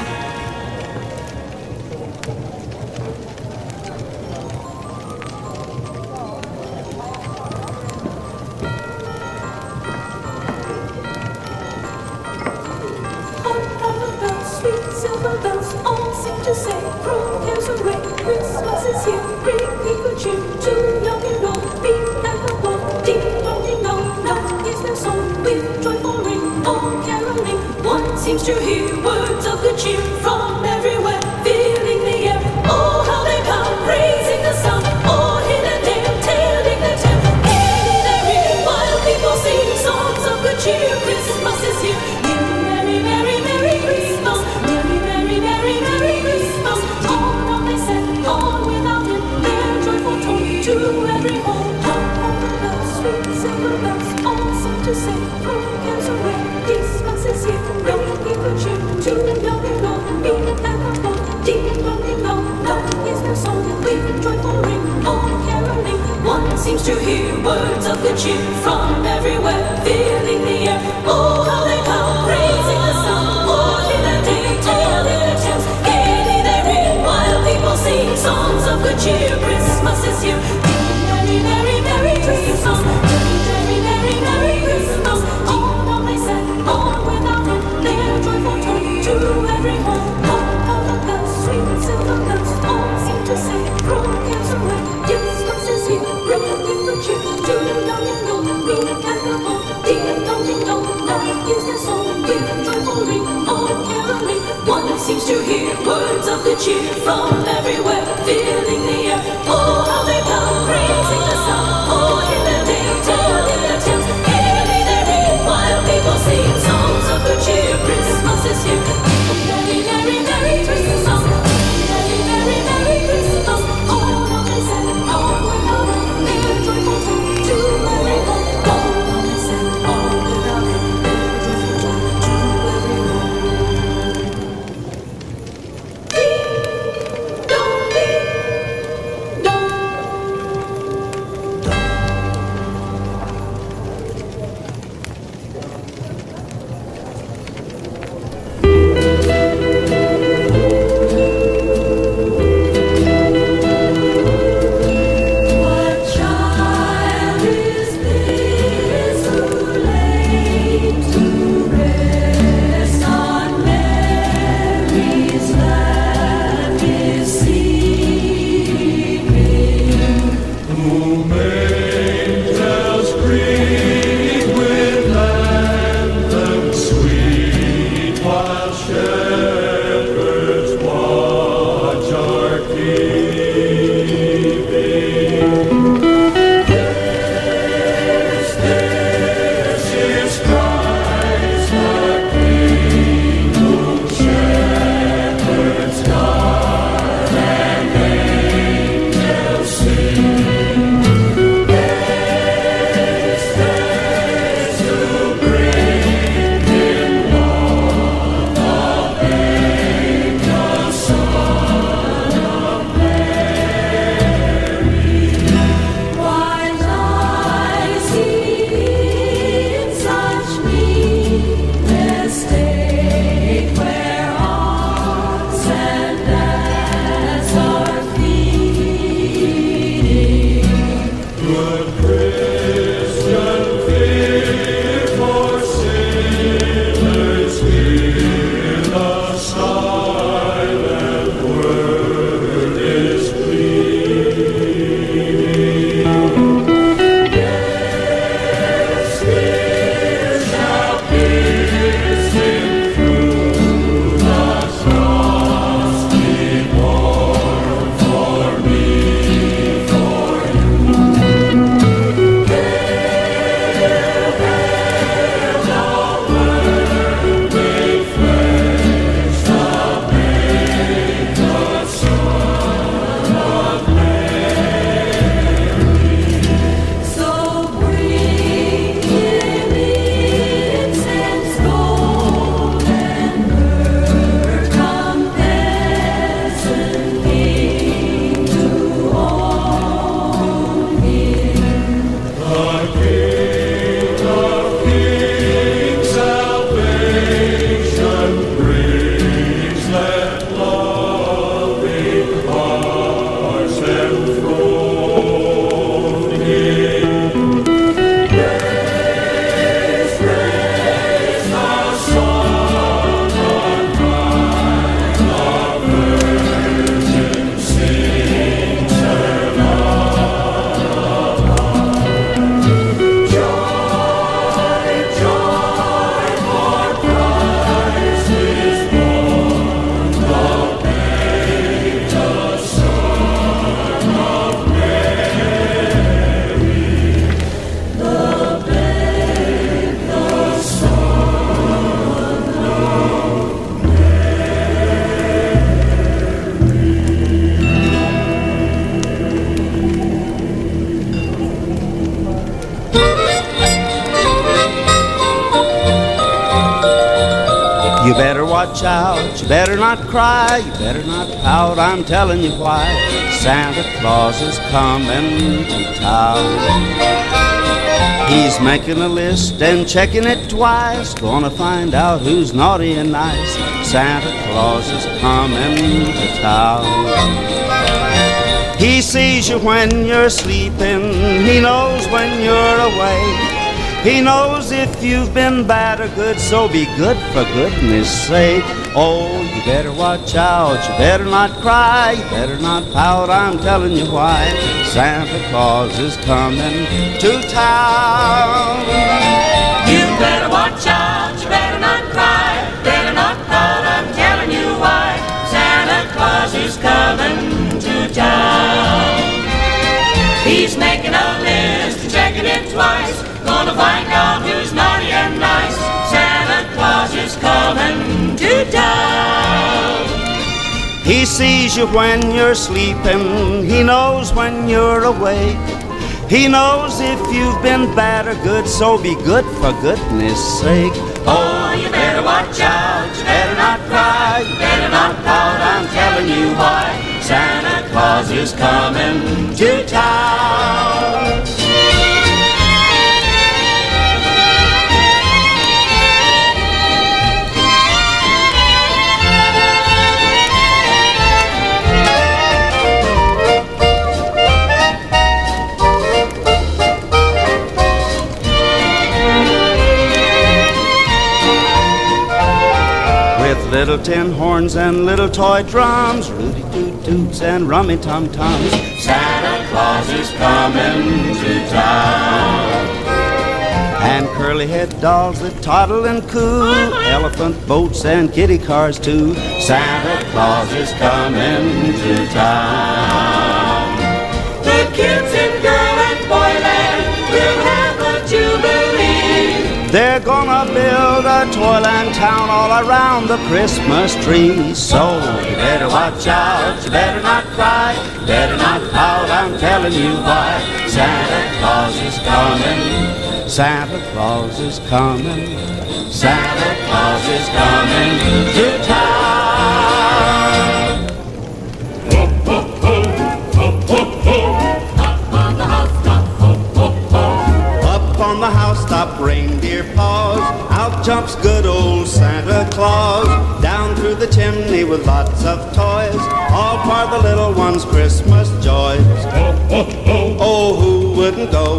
Sweet silver bells all seem to say, throw cares away, Christmas is here, bringing good cheer to young and old, me and the world. Ding dong, ding dong, dong is their song, with joyful ring, all caroling. One seems to hear words of good cheer from everywhere, filling the air. Oh, how they come, raising the sound, all in a dale, telling their tale. Getting their ear while people sing songs of good cheer. Christmas is here. Merry, merry, merry Christmas. Merry, merry, merry, merry Christmas. On, on they said, on without it, their joyful tone to every home. How the bells, sweet silver bells, all seem to say, throw cares away. Christmas is here, bringing good cheer to young and old, me and the bold. Ding dong, ding dong, dong is their song, with joyful ring, all caroling. One seems to hear words of good cheer from everywhere, filling the air. Oh, how they come, raising the sound, all in a day, telling their tales, gaining their ear, while people sing songs of good cheer. Christmas is here. Merry, merry, merry Christmas. Merry, merry, merry, merry Christmas. On, on they said, on without it, their joyful tone to every home. Oh, how the bells, sweet silver bells, all seem to say, throw cares away. Christmas is here, bringing good cheer to young and old, me and the old. Ding dong, ding dong, that is their song, with joyful ring, all caroling. One seems to hear words of good cheer from everywhere, filling the air. Oh, how they come, praising the sun, all in the day, telling their tales, gaining their ear, while people sing songs of good cheer. Christmas is here. Merry, merry, merry Christmas. Merry, merry, merry Christmas. All on they said, all without it, their joyful tone to every home. All on they said, all without it, their joyful tone to every home. Ding dong, ding You better watch out, you better not cry, you better not pout, I'm telling you why. Santa Claus is coming to town. He's making a list and checking it twice, gonna find out who's naughty and nice. Santa Claus is coming to town. He sees you when you're sleeping, he knows when you're awake. He knows if you've been bad or good, so be good for goodness sake. Oh, you better watch out, you better not cry, you better not pout, I'm telling you why. Santa Claus is coming to town. You better watch out, you better not cry, better not pout, I'm telling you why. Santa Claus is coming to town. He's making a list and checking it twice, gonna find out who's naughty and nice. Santa Claus is coming to town. He sees you when you're sleeping, he knows when you're awake. He knows if you've been bad or good, so be good for goodness sake. Oh, you better watch out, you better not cry, you better not pout, I'm telling you why. Santa Claus is coming to town. Little tin horns and little toy drums, Rudy toot toots and rummy tum tums. Santa Claus is coming to town. And curly head dolls that toddle and coo, elephant boats and kitty cars too. Santa Claus is coming to town. The kids in girl and boyland will have a jubilee. They're gonna build a toyland town all around the Christmas tree. So you better watch out, you better not cry, you better not pout, I'm telling you why. Santa Claus is coming, Santa Claus is coming, Santa Claus is coming to town. Up on the housetop, reindeer paws, out jumps good old Santa Claus. Down through the chimney with lots of toys, all part of the little one's Christmas joys. Oh, who wouldn't go?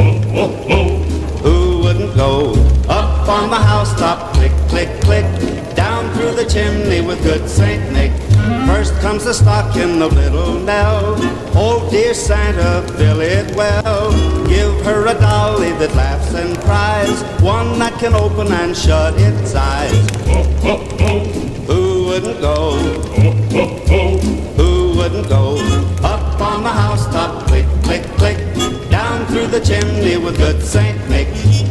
Who wouldn't go? Up on the housetop, click, click, click, down through the chimney with good Saint Nick. First comes the stocking of little Nell. Oh dear Santa, fill it well. Give her a dolly that laughs and cries, one that can open and shut its eyes. Who wouldn't go? Who wouldn't go? Up on the housetop, click, click, click, down through the chimney with good Saint Nick.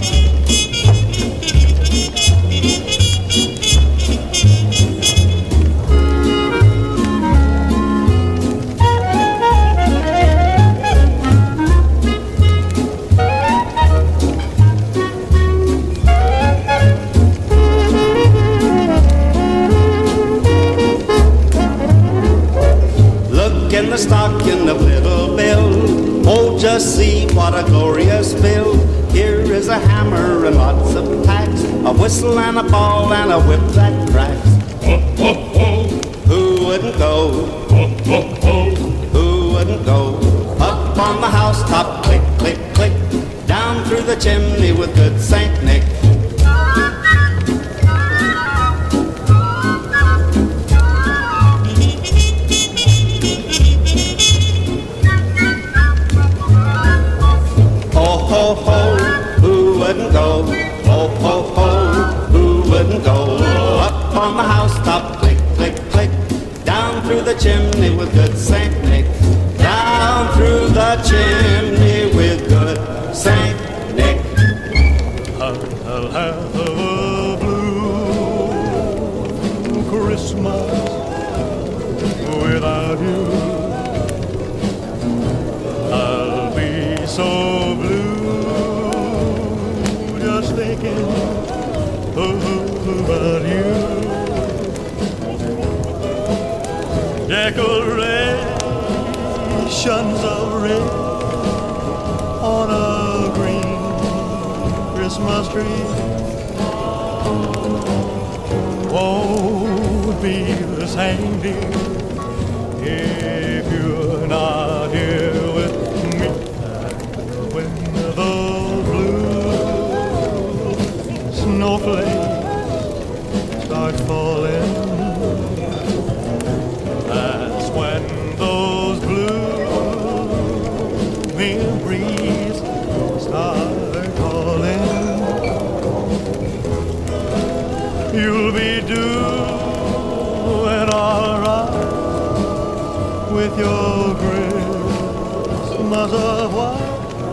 In the stocking of little Bill, oh just see what a glorious bill. Here is a hammer and lots of tacks, a whistle and a ball and a whip that cracks. Who wouldn't go? Who wouldn't go? Up on the housetop, click, click, click, down through the chimney with good Saint Nick. Ho, ho, who wouldn't go? Ho, ho, ho, who wouldn't go? Up on the housetop, click, click, click, down through the chimney with good Saint Nick. Down through the chimney with good Saint Nick. I'll have a blue Christmas without you. I'll be so blue just thinking of but you. Decorations of red on a green Christmas tree won't be the same, dear, if you're not here with me. When the blue snowflakes start falling, that's when those blue memories start calling. You'll be doing all right with your Christmas of white,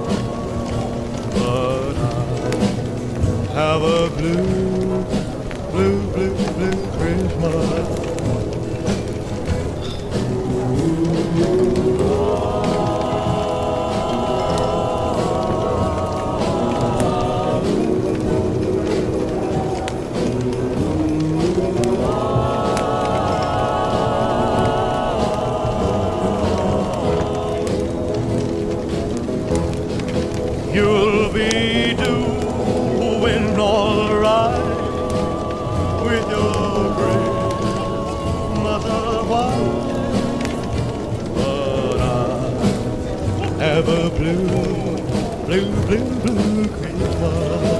but I have a blue, blue, blue, blue Christmas. You'll be doing all right with your Christmas of white, but I have a blue, blue, blue, blue Christmas.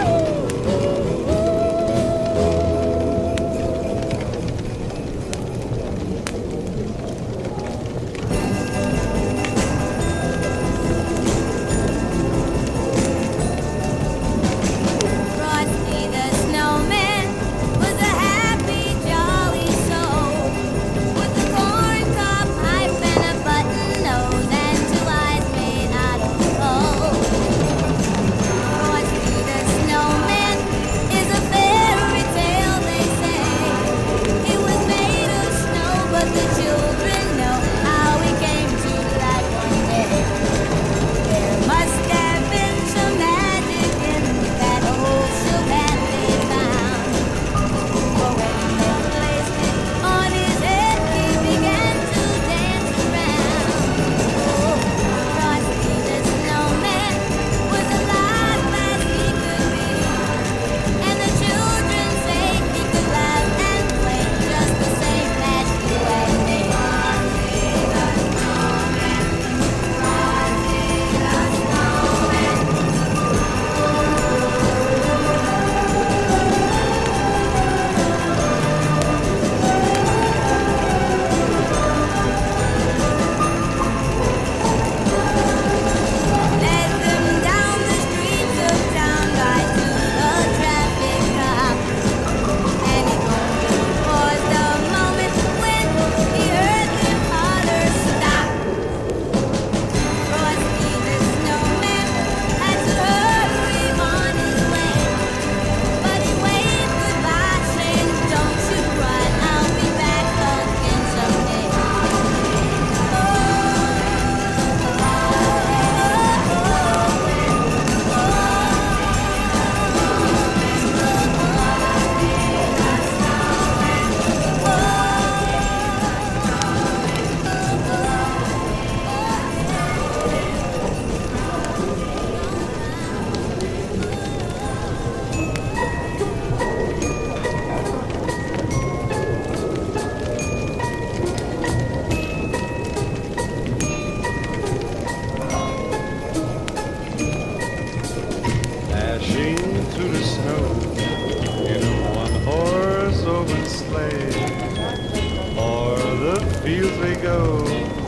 fields we go,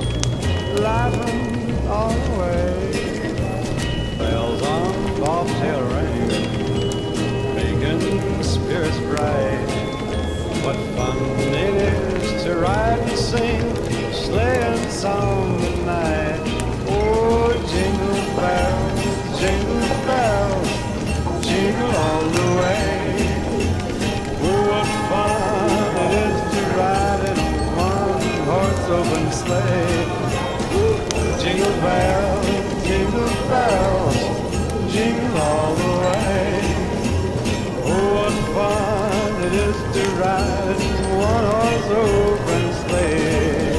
laughing all the way. Bells on bobtail ring, making spirits bright. What fun it is to ride and sing sleighing song at night. Oh, jingle bells, jingle bells, jingle all the way. Oh, what fun it is to ride in one horse open sleigh. Jingle bells, jingle bells, jingle all the way. Oh, what fun is to ride in one horse open sleigh.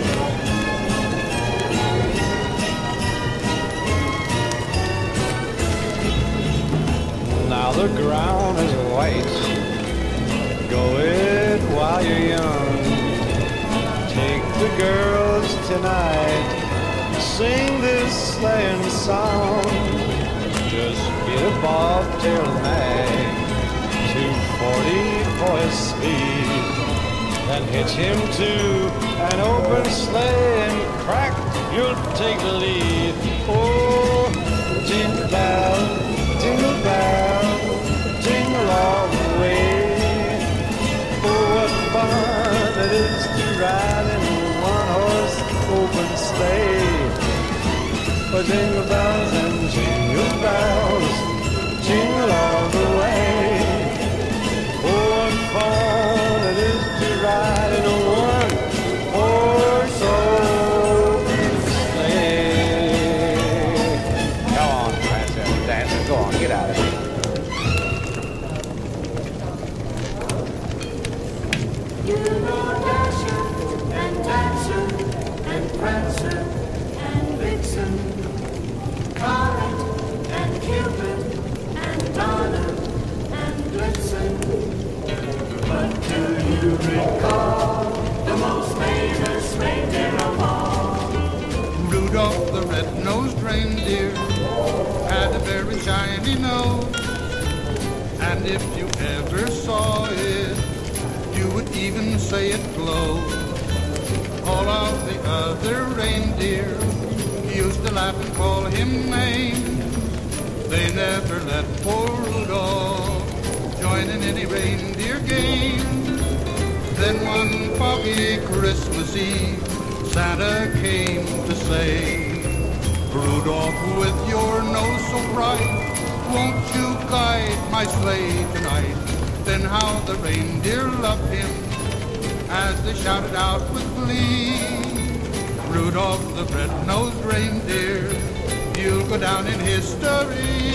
Now the ground is white, go it while you're young. Take the girls tonight, sing this sleighing song. Just get a bobtail nag, two forty for his speed, then hitch him to an open sleigh and crack, you'll take the lead. Oh, jingle bell, jingle bell, jingle all the way. Oh, what fun it is to ride in a one-horse open sleigh. Oh, jingle bells and jingle bells, jingle all the way. Oh, what fun it is to ride in a one-horse open sleigh. Go on, Prancer, Dancer, go on, get out of here. You know Dasher and Dancer and Prancer and Vixen, Comet and Cupid and Donner and Blitzen. But do you recall the most famous reindeer of all? Rudolph the red-nosed reindeer had a very shiny nose, and if you ever saw it, you would even say it glowed. All of the other reindeer used to laugh and call him names. They never let poor Rudolph join in any reindeer game. Then one foggy Christmas Eve, Santa came to say, Rudolph, with your nose so bright, won't you guide my sleigh tonight? Then how the reindeer loved him as they shouted out with glee, Rudolph the red-nosed reindeer, you'll go down in history.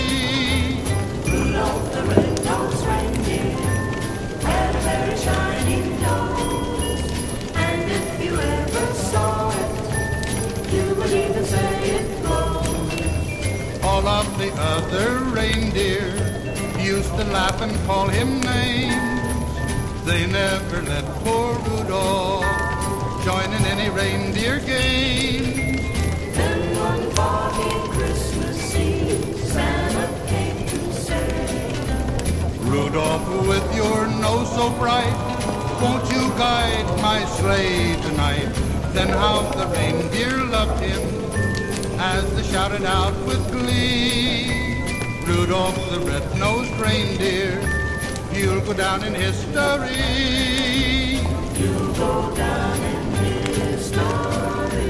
Rudolph the red-nosed reindeer had a very shiny nose, and if you ever saw it, you would even say it glowed. All of the other reindeer used to laugh and call him names. They never let poor Rudolph join in any reindeer game. Then one foggy Christmas Eve, Santa came to say, Rudolph, with your nose so bright, won't you guide my sleigh tonight? Then how the reindeer loved him as they shouted out with glee, Rudolph the red-nosed reindeer, you'll go down in history. You'll go down in history.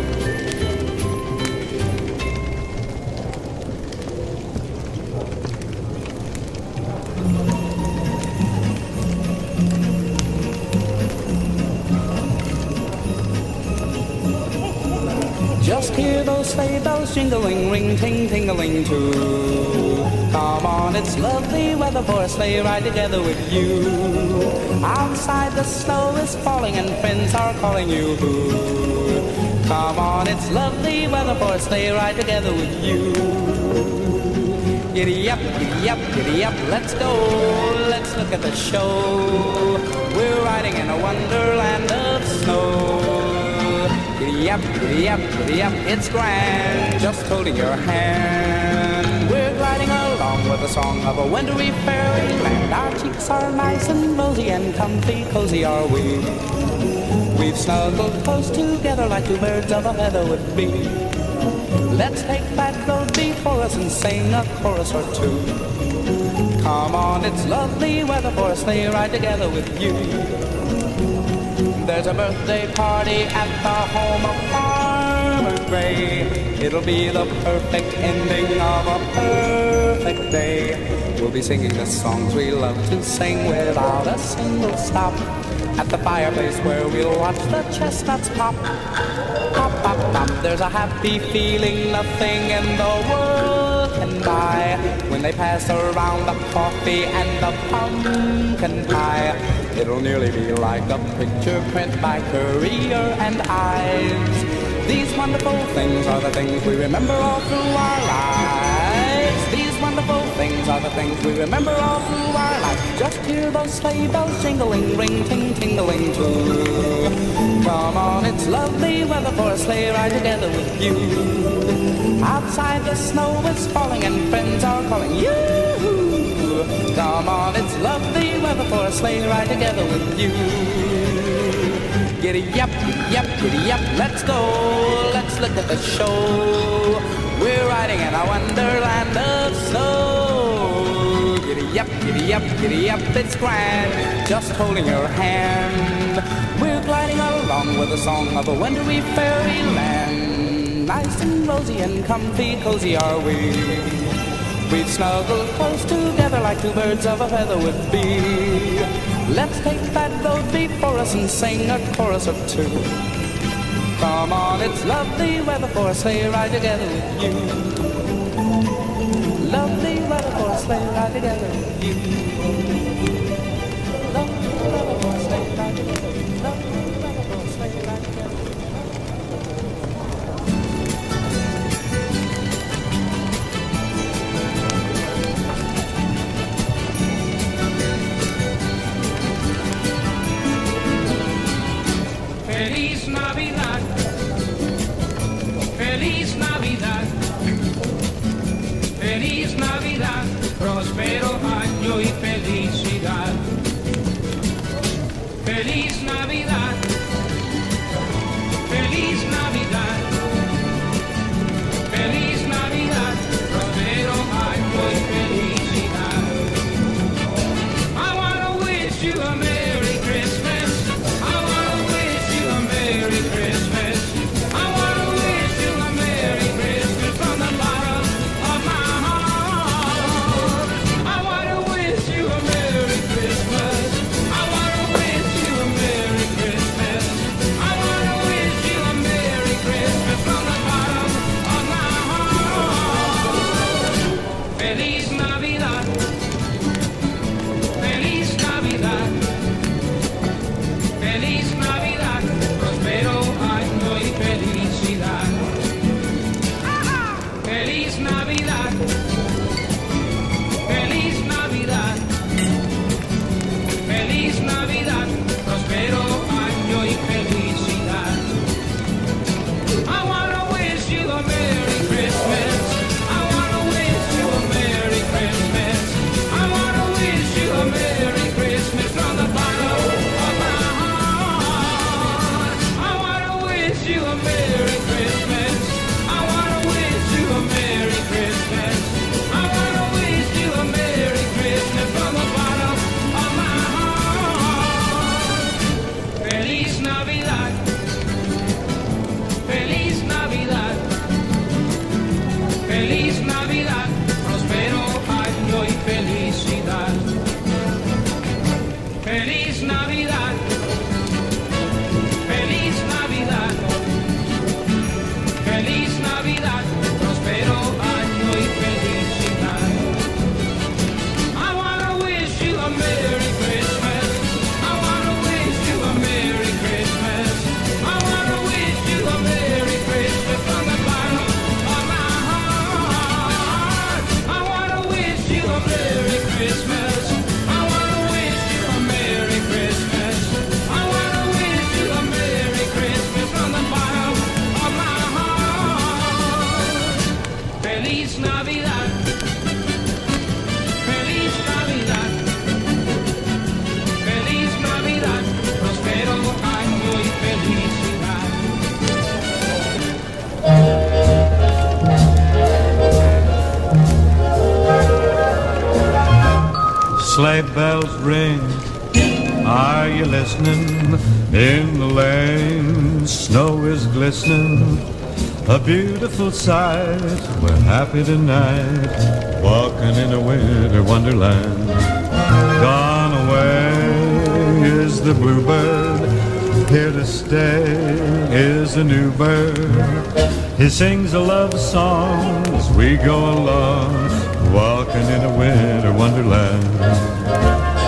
Just hear those sleigh bells jingling, ring, ting, tingling too. Come on, it's lovely weather for a sleigh ride together with you. Outside the snow is falling and friends are calling you. Come on, it's lovely weather for a sleigh ride together with you. Giddy up, giddy up, giddy up, let's go, let's look at the show. We're riding in a wonderland of snow. Giddy up, giddy up, giddy up, it's grand, just holding your hand. We're gliding along with the song of a wintry fairyland. Our cheeks are nice and rosy and comfy, cozy are we. We've snuggled close together like two birds of a feather would be. Let's take that road before us and sing a chorus or two. Come on, it's lovely weather for a sleigh ride together with you. There's a birthday party at the home of Farmer Gray. It'll be the perfect ending of a perfect day. We'll be singing the songs we love to sing without a single stop. At the fireplace where we'll watch the chestnuts pop. Pop, pop, pop. There's a happy feeling nothing in the world can buy when they pass around the coffee and the pumpkin pie. It'll nearly be like a picture print by Currier and Ives. These wonderful things are the things we remember all through our lives. These wonderful things are the things we remember all through our lives. Just hear those sleigh bells jingling, ring, ting, tingling too. Come on, it's lovely weather for a sleigh ride together with you. Outside the snow is falling and friends are calling you. Come on, it's lovely weather for a sleigh ride together with you. Giddy up, giddy up, giddy up, let's go, let's look at the show. We're riding in a wonderland of snow. Giddy up, giddy up, giddy up, it's grand, just holding your hand. We're gliding along with the song of a wintry fairyland. Nice and rosy and comfy, cozy are we. We've snuggled close together like two birds of a feather would be. Let's take that road before us and sing a chorus or two. Come on, it's lovely weather for a sleigh ride together with you. Lovely weather for a sleigh ride together with you. Lovely weather for a sleigh ride together with you. Lovely weather for a sleigh ride together with you. Feliz Navidad, Feliz Navidad, Feliz Navidad, próspero año y felicidad. Feliz Navidad, Feliz Navidad, Feliz Navidad, próspero año y felicidad. I wanna wish you a Merry Christmas. I wanna wish you a Merry Christmas. I wanna wish you a Merry Christmas from the bottom of my heart. I wanna wish you a Merry Christmas. I wanna wish you a Merry Christmas. I wanna wish you a Merry Christmas from the bottom of my heart. Feliz Navidad. Feliz Navidad. Feliz Navidad, próspero año y felicidad. Feliz Navidad, Feliz Navidad, Feliz Navidad, próspero año y felicidad. I wanna wish you a Merry Christmas. I wanna wish you a Merry Christmas. I wanna wish you a Merry Christmas from the bottom of my heart. I wanna wish you a Merry Christmas. I wanna wish you a Merry Christmas. I wanna wish you a Merry Christmas from the bottom of my heart. Feliz Navidad. Feliz Navidad. Feliz Navidad. Próspero año y felicidad. Feliz Navidad. Feliz Navidad, Feliz Navidad, próspero año y felicidad. I wanna wish you a Merry Christmas. I wanna wish you a Merry Christmas. I wanna wish you a Merry Christmas from the bottom of my heart. I wanna wish you a Merry Christmas. I wanna wish you a Merry Christmas. I wanna wish you a Merry Christmas from the bottom of my heart. Feliz Navidad. Feliz Navidad. Feliz Navidad. Próspero año y felicidad. Sleigh bells ring, are you listening? In the lane, snow is glistening, a beautiful sight. We're happy tonight, walking in a winter wonderland. Gone away is the bluebird, here to stay is a new bird. He sings a love song as we go along, walking in a winter wonderland.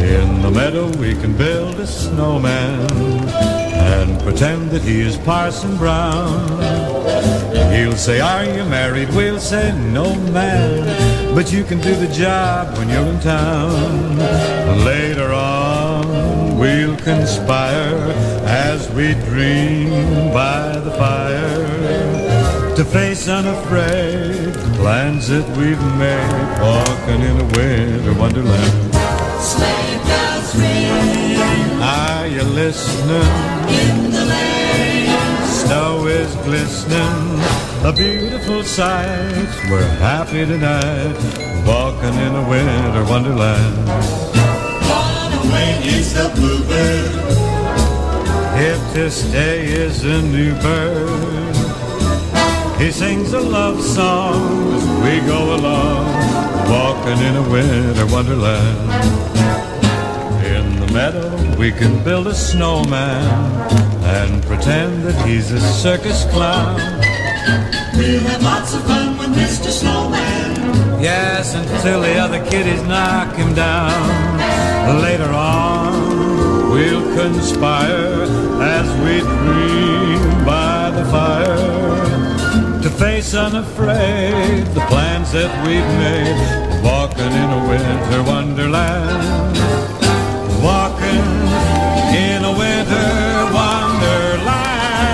In the meadow we can build a snowman and pretend that he is Parson Brown. He'll say, are you married? We'll say, no man, but you can do the job when you're in town. Later on we'll conspire as we dream by the fire to face unafraid the plans that we've made, walking in a winter wonderland. Sleigh bells ring, are you listening? In the lane, snow is glistening, a beautiful sight. We're happy tonight, walking in a winter wonderland. gone away is the bluebird. If this day is a new bird, he sings a love song as we go along, walking in a winter wonderland. In the meadow we can build a snowman and pretend that he's a circus clown. We'll have lots of fun with Mister Snowman. Yes, until the other kiddies knock him down. Later on we'll conspire as we dream by the fire to face unafraid the plans that we've made, walking in a winter wonderland, walking in a winter wonderland.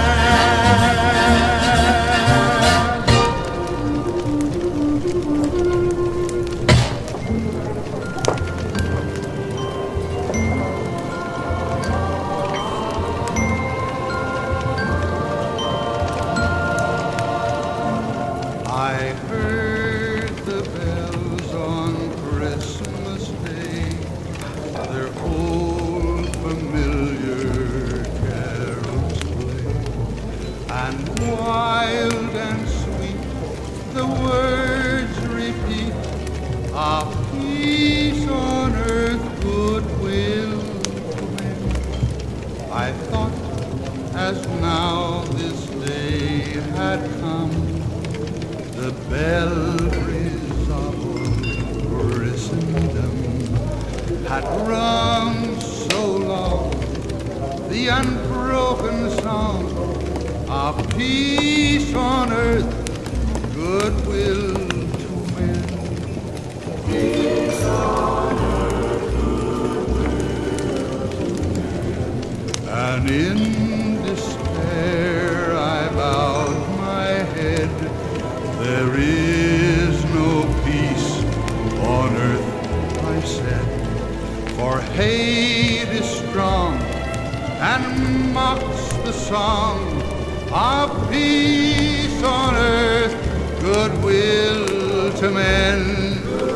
I heard the bells on Christmas Day, their old familiar carols play, and wild and sweet the words repeat of peace on earth, goodwill to men. I thought as now this day had come, the belfries of Christendom had rung so long, the unbroken song of peace on earth, goodwill to men. Peace on earth, goodwill to men. And in despair I bowed my head. There is no peace on earth, I said, for hate is strong and mocks the song of peace on earth, goodwill to men.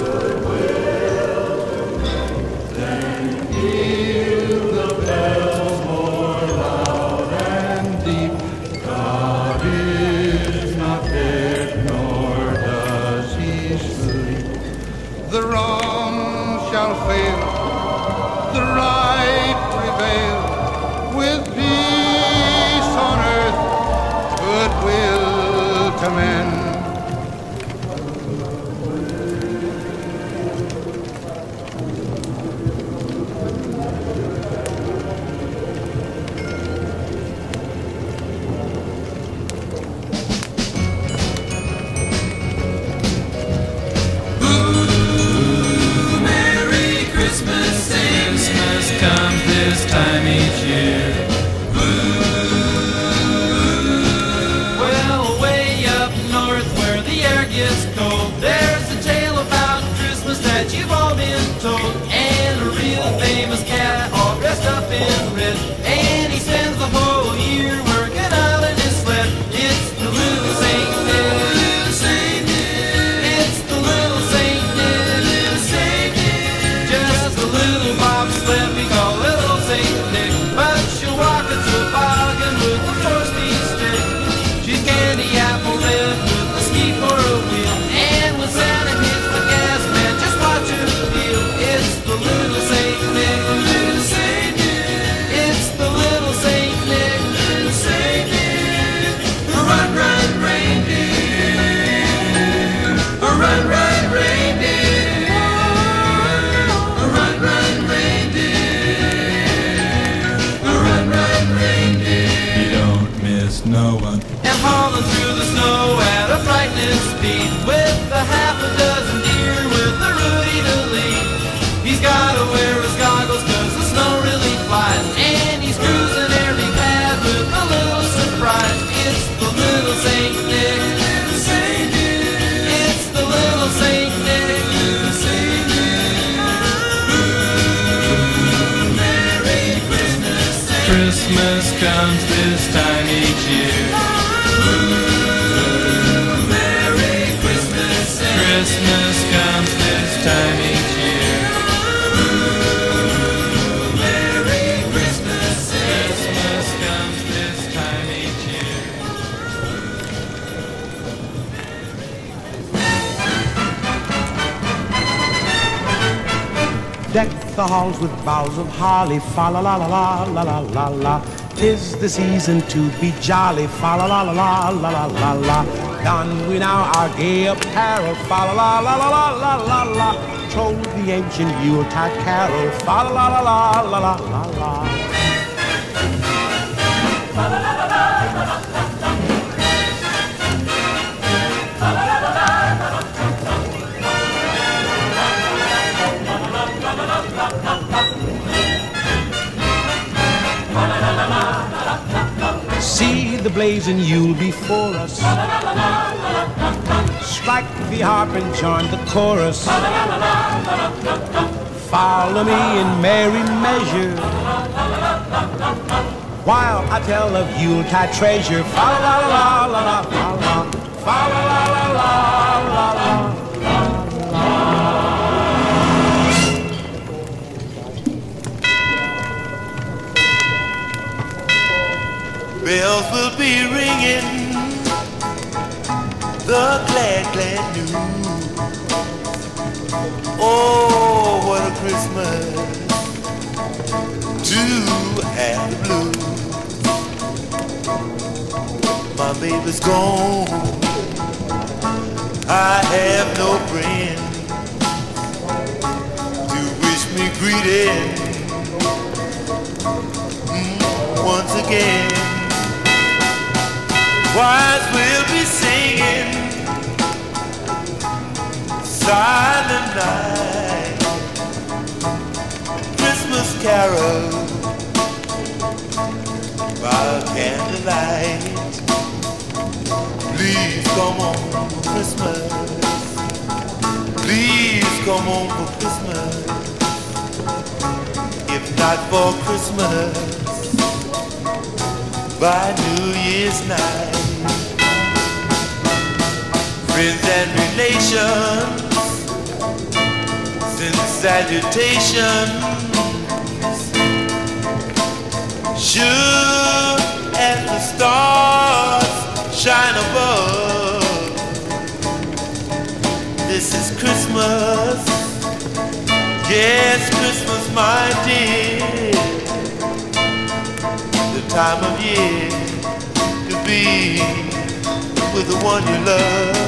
Then peal the bells more loud and deep. God is not dead, nor does he sleep. The wrong shall fail, the right prevail, with peace on earth, goodwill to men. Comes this time each year. Well, way up north where the air gets cold, there's a tale about Christmas that you've all been told. And a real famous cat all dressed up in red, and he spends the whole year working out in his sled. It's the little Saint Nick, Saint Nick. It's the little Saint Nick, little Saint Nick. Just a little bobsled we call little Saint Nick, but she'll walk a toboggan with a four-speed stick. She's candy apple red with a ski for a wheel, and when Santa hits the gas, man, just watch her feel. It's the little Saint Nick, little Saint Nick. It's the little snowing. And hauling through the snow at a frightening speed, with a half a dozen deer with a Rudy to lead. He's gotta wear his goggles cause the snow really flies, and he's cruising every path with a little surprise. It's the little Saint Nick, it's the little Saint Nick, Merry Christmas. Christmas comes this time each year. Merry Christmas. Christmas comes this time each year. Merry Christmas. Christmas comes this time each year. Deck the halls with boughs of holly, fa la la la la la la la la. 'Tis the season to be jolly, fa la la la la la la la la. Don we now our gay apparel, fa la la la la la la la la. Troll the ancient Yuletide carol, fa la la la la la la la la. See the blazing Yule before us. Strike the harp and join the chorus. Follow me in merry measure while I tell of Yuletide treasure. Fa la la la la la la la. Fa la la la la la la. Bells will be ringing the glad, glad news. Oh, what a Christmas to have the blues. My baby's gone, I have no friend to wish me greeting mm, once again. Choirs will be singing Silent Night, Christmas carol by candlelight. Please come on for Christmas, please come on for Christmas. If not for Christmas, by New Year's night. Friends and relations send salutations, sure as the stars shine above. This is Christmas, yes, Christmas, my dear. The time of year to be with the one you love.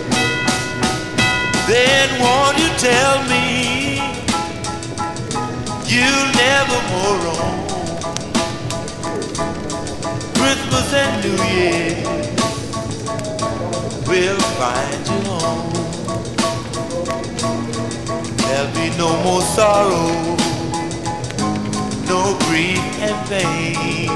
Then won't you tell me you'll never more roam? Christmas and New Year will find you home. There'll be no more sorrow, no grief and pain,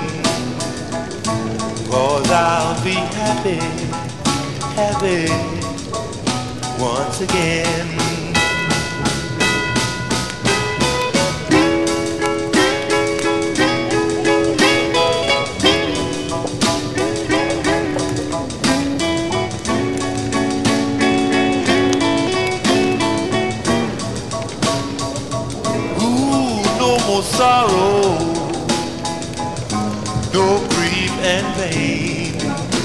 'cause I'll be happy, happy once again. Ooh, no more sorrow, no grief and pain,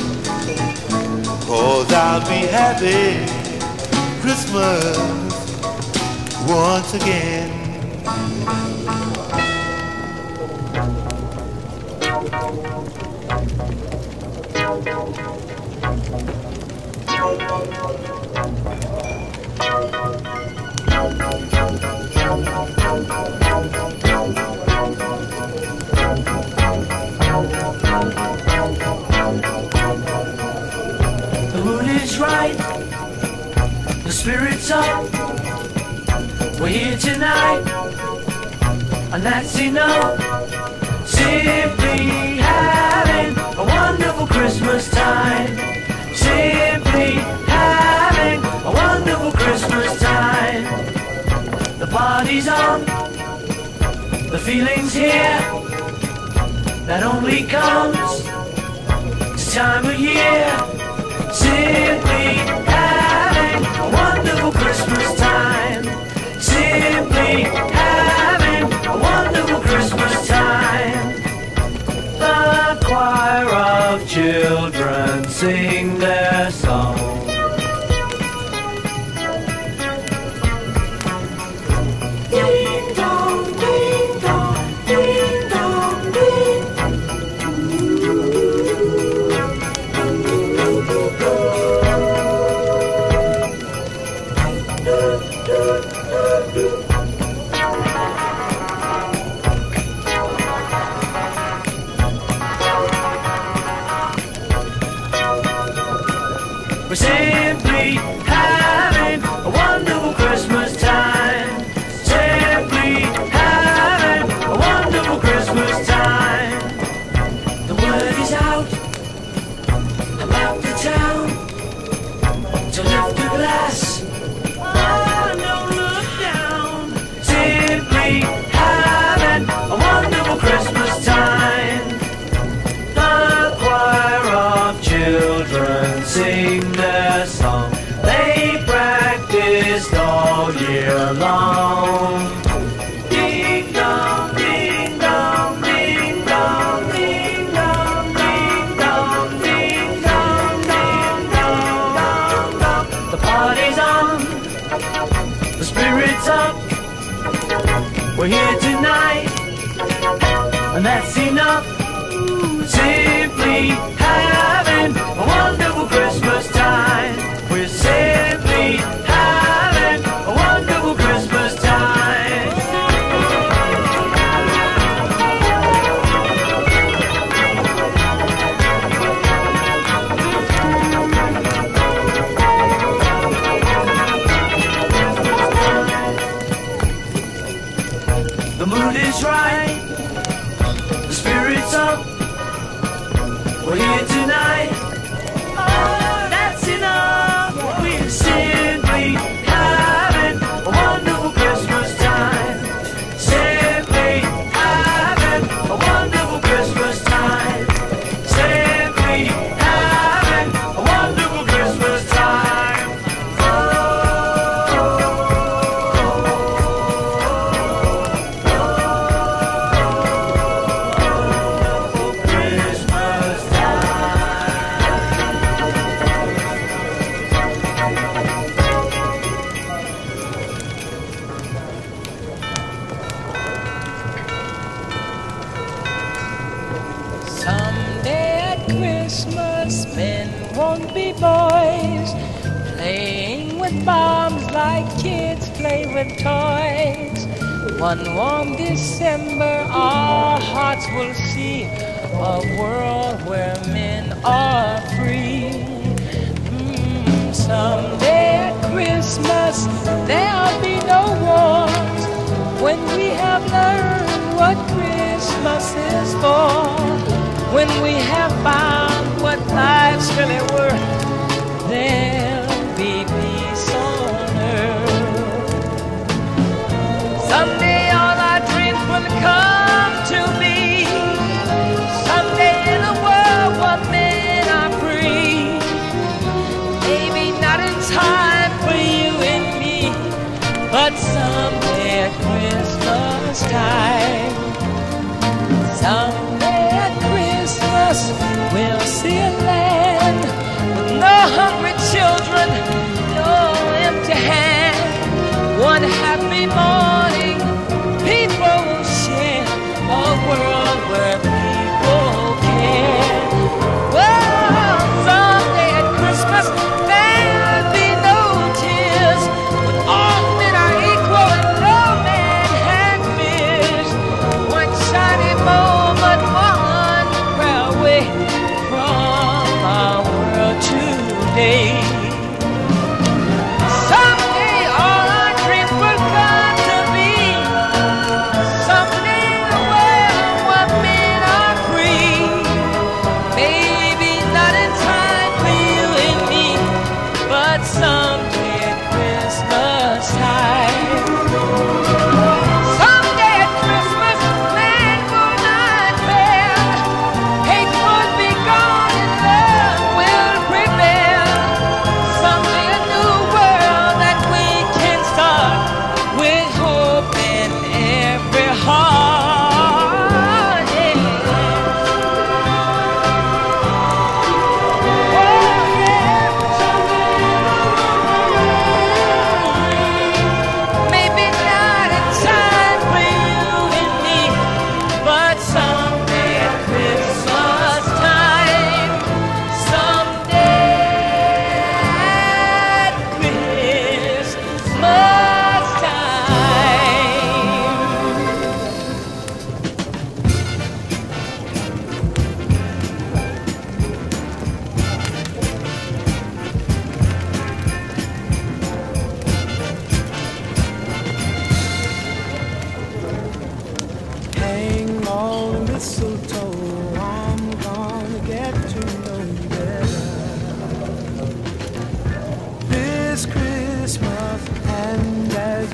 'cause I'll be happy Christmas once again. spirits up. We're here tonight, and that's enough. Simply having a wonderful Christmas time. Simply having a wonderful Christmas time. The party's on, the feeling's here. That only comes this time of year. Simply having a wonderful Christmas time. Simply having a wonderful Christmas time. The choir of children sing their song. Ding dong, ding dong, ding dong, ding. We're simply having a wonderful Christmas time. Simply having a wonderful Christmas time. The word is out about the town to lift a glass. Oh, don't look down. Simply having a wonderful Christmas time. The choir of children sing their song. They practiced all year long. Ding dong, ding dong, ding dong, ding dong, ding dong, ding dong, ding dong, dong, dong. The party's on, the spirit's up. We're here tonight, and that's enough. Simply having a wonderful Christmas time. We're simply having a wonderful Christmas time. The mood is right, the spirit's up. We're here tonight. Oh, that's enough. We're simply having a wonderful Christmas time. Simply having a wonderful Christmas time. Simply having a wonderful Christmas time. Someday at Christmas, men won't be boys, playing with bombs like kids play with toys. One warm December, our hearts will see a world where men are free. Mm, someday at Christmas, there'll be no wars when we have learned what Christmas is for. When we have found what life's really worth, there'll be peace on earth. Someday all our dreams will come to be. Someday in a world where men are free. Maybe not in time for you and me, but someday at Christmas time. Someday at Christmas we'll see a land with no hungry children, no empty hand. One happy morning, people will share a world where people care. Well, someday at Christmas there'll be no tears, when all men are equal and no man has fears.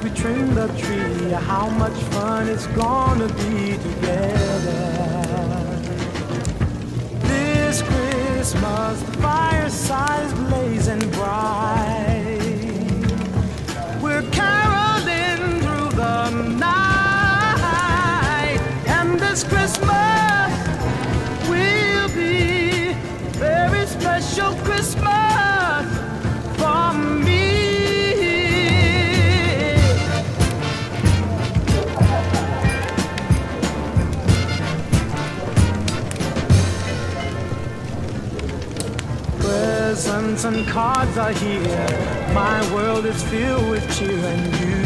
we trim the tree, how much fun it's gonna be together. This Christmas, the fireside is blazing bright. We're caroling through the night, and this Christmas will be a very special Christmas for me. Presents and cards are here. My world is filled with cheer and you.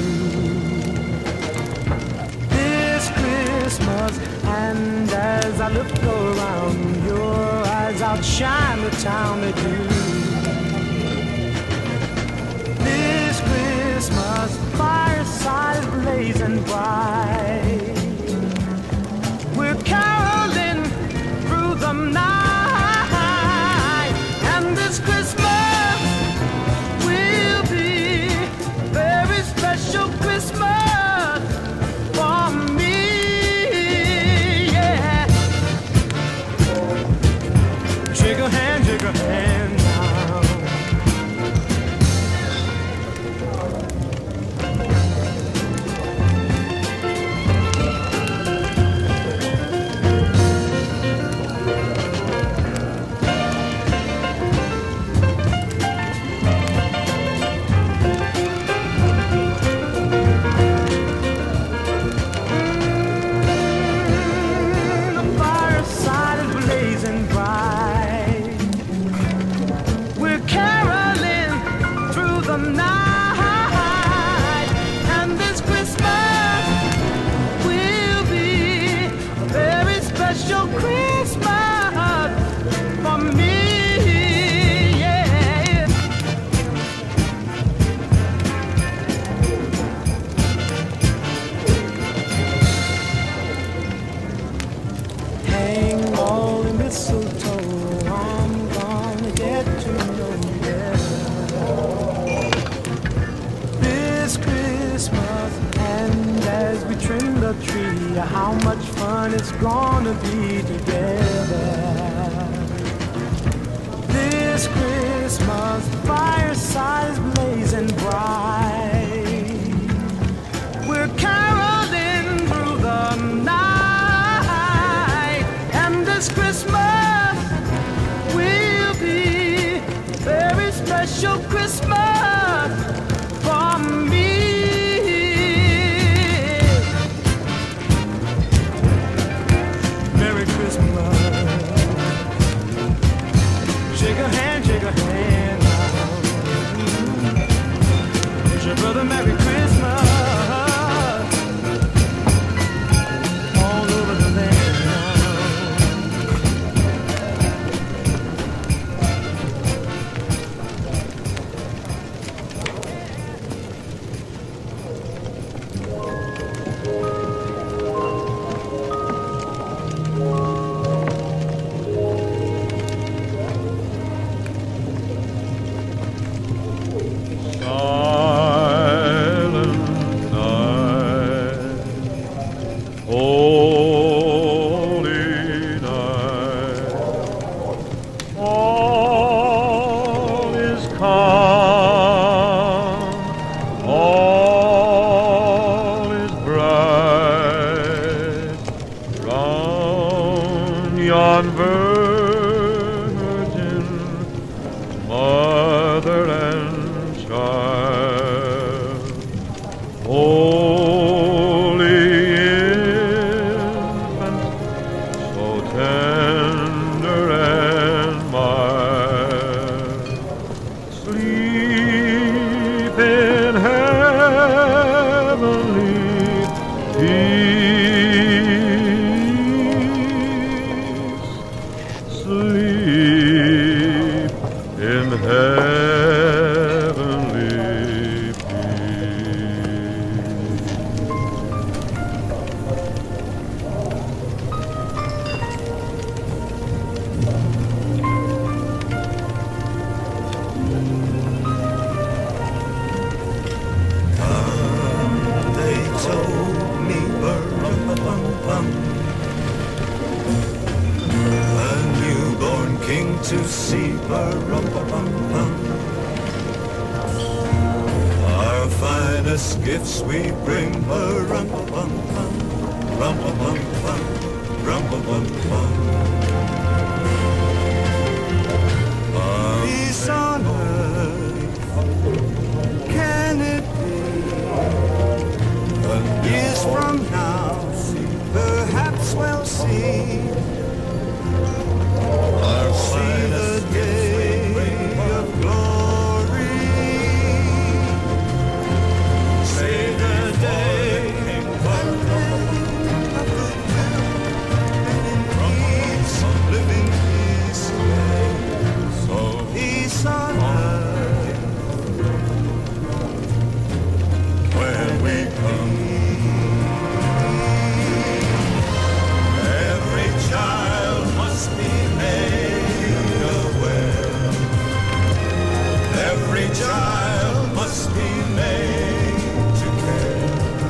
This Christmas, and as I look around, your eyes outshine the town they do. This Christmas, fireside is blazing bright. We're caroling through the night, and this Christmas will be a very special Christmas for me, yeah. Shake a hand, shake a hand now. How much fun it's gonna be together. This Christmas, the fireside is blazing bright. We're caroling through the night, and this Christmas will be a very special Christmas for me. Shake a hand, shake a hand now. Wish your brother Merry Christmas all over the land now. king to see. Ba-rum-ba-bum-bum. Our finest gifts we bring. Ba-rum-ba-bum-bum, rum-ba-bum-bum, rum-ba-bum-bum. Peace on earth, can it be? But years from now, perhaps we'll see. I'll see the day of glory. Say the day when men of goodwill live in peace, live in peace. So peace on earth when we come. Every child must be made aware. Every child must be made to care.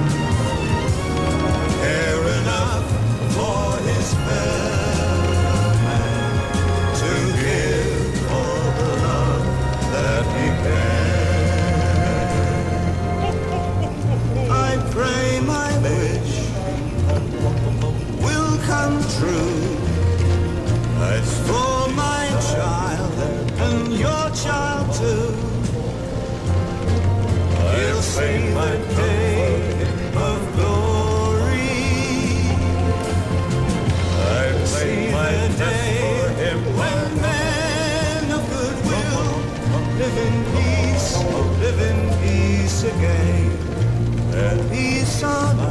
Care enough for his fellow man to give all the love that he can. I pray my wish will come true. As for my child and your child too, I'll see the day of glory. I'll see the day when men of goodwill live in peace, live in peace again, and peace on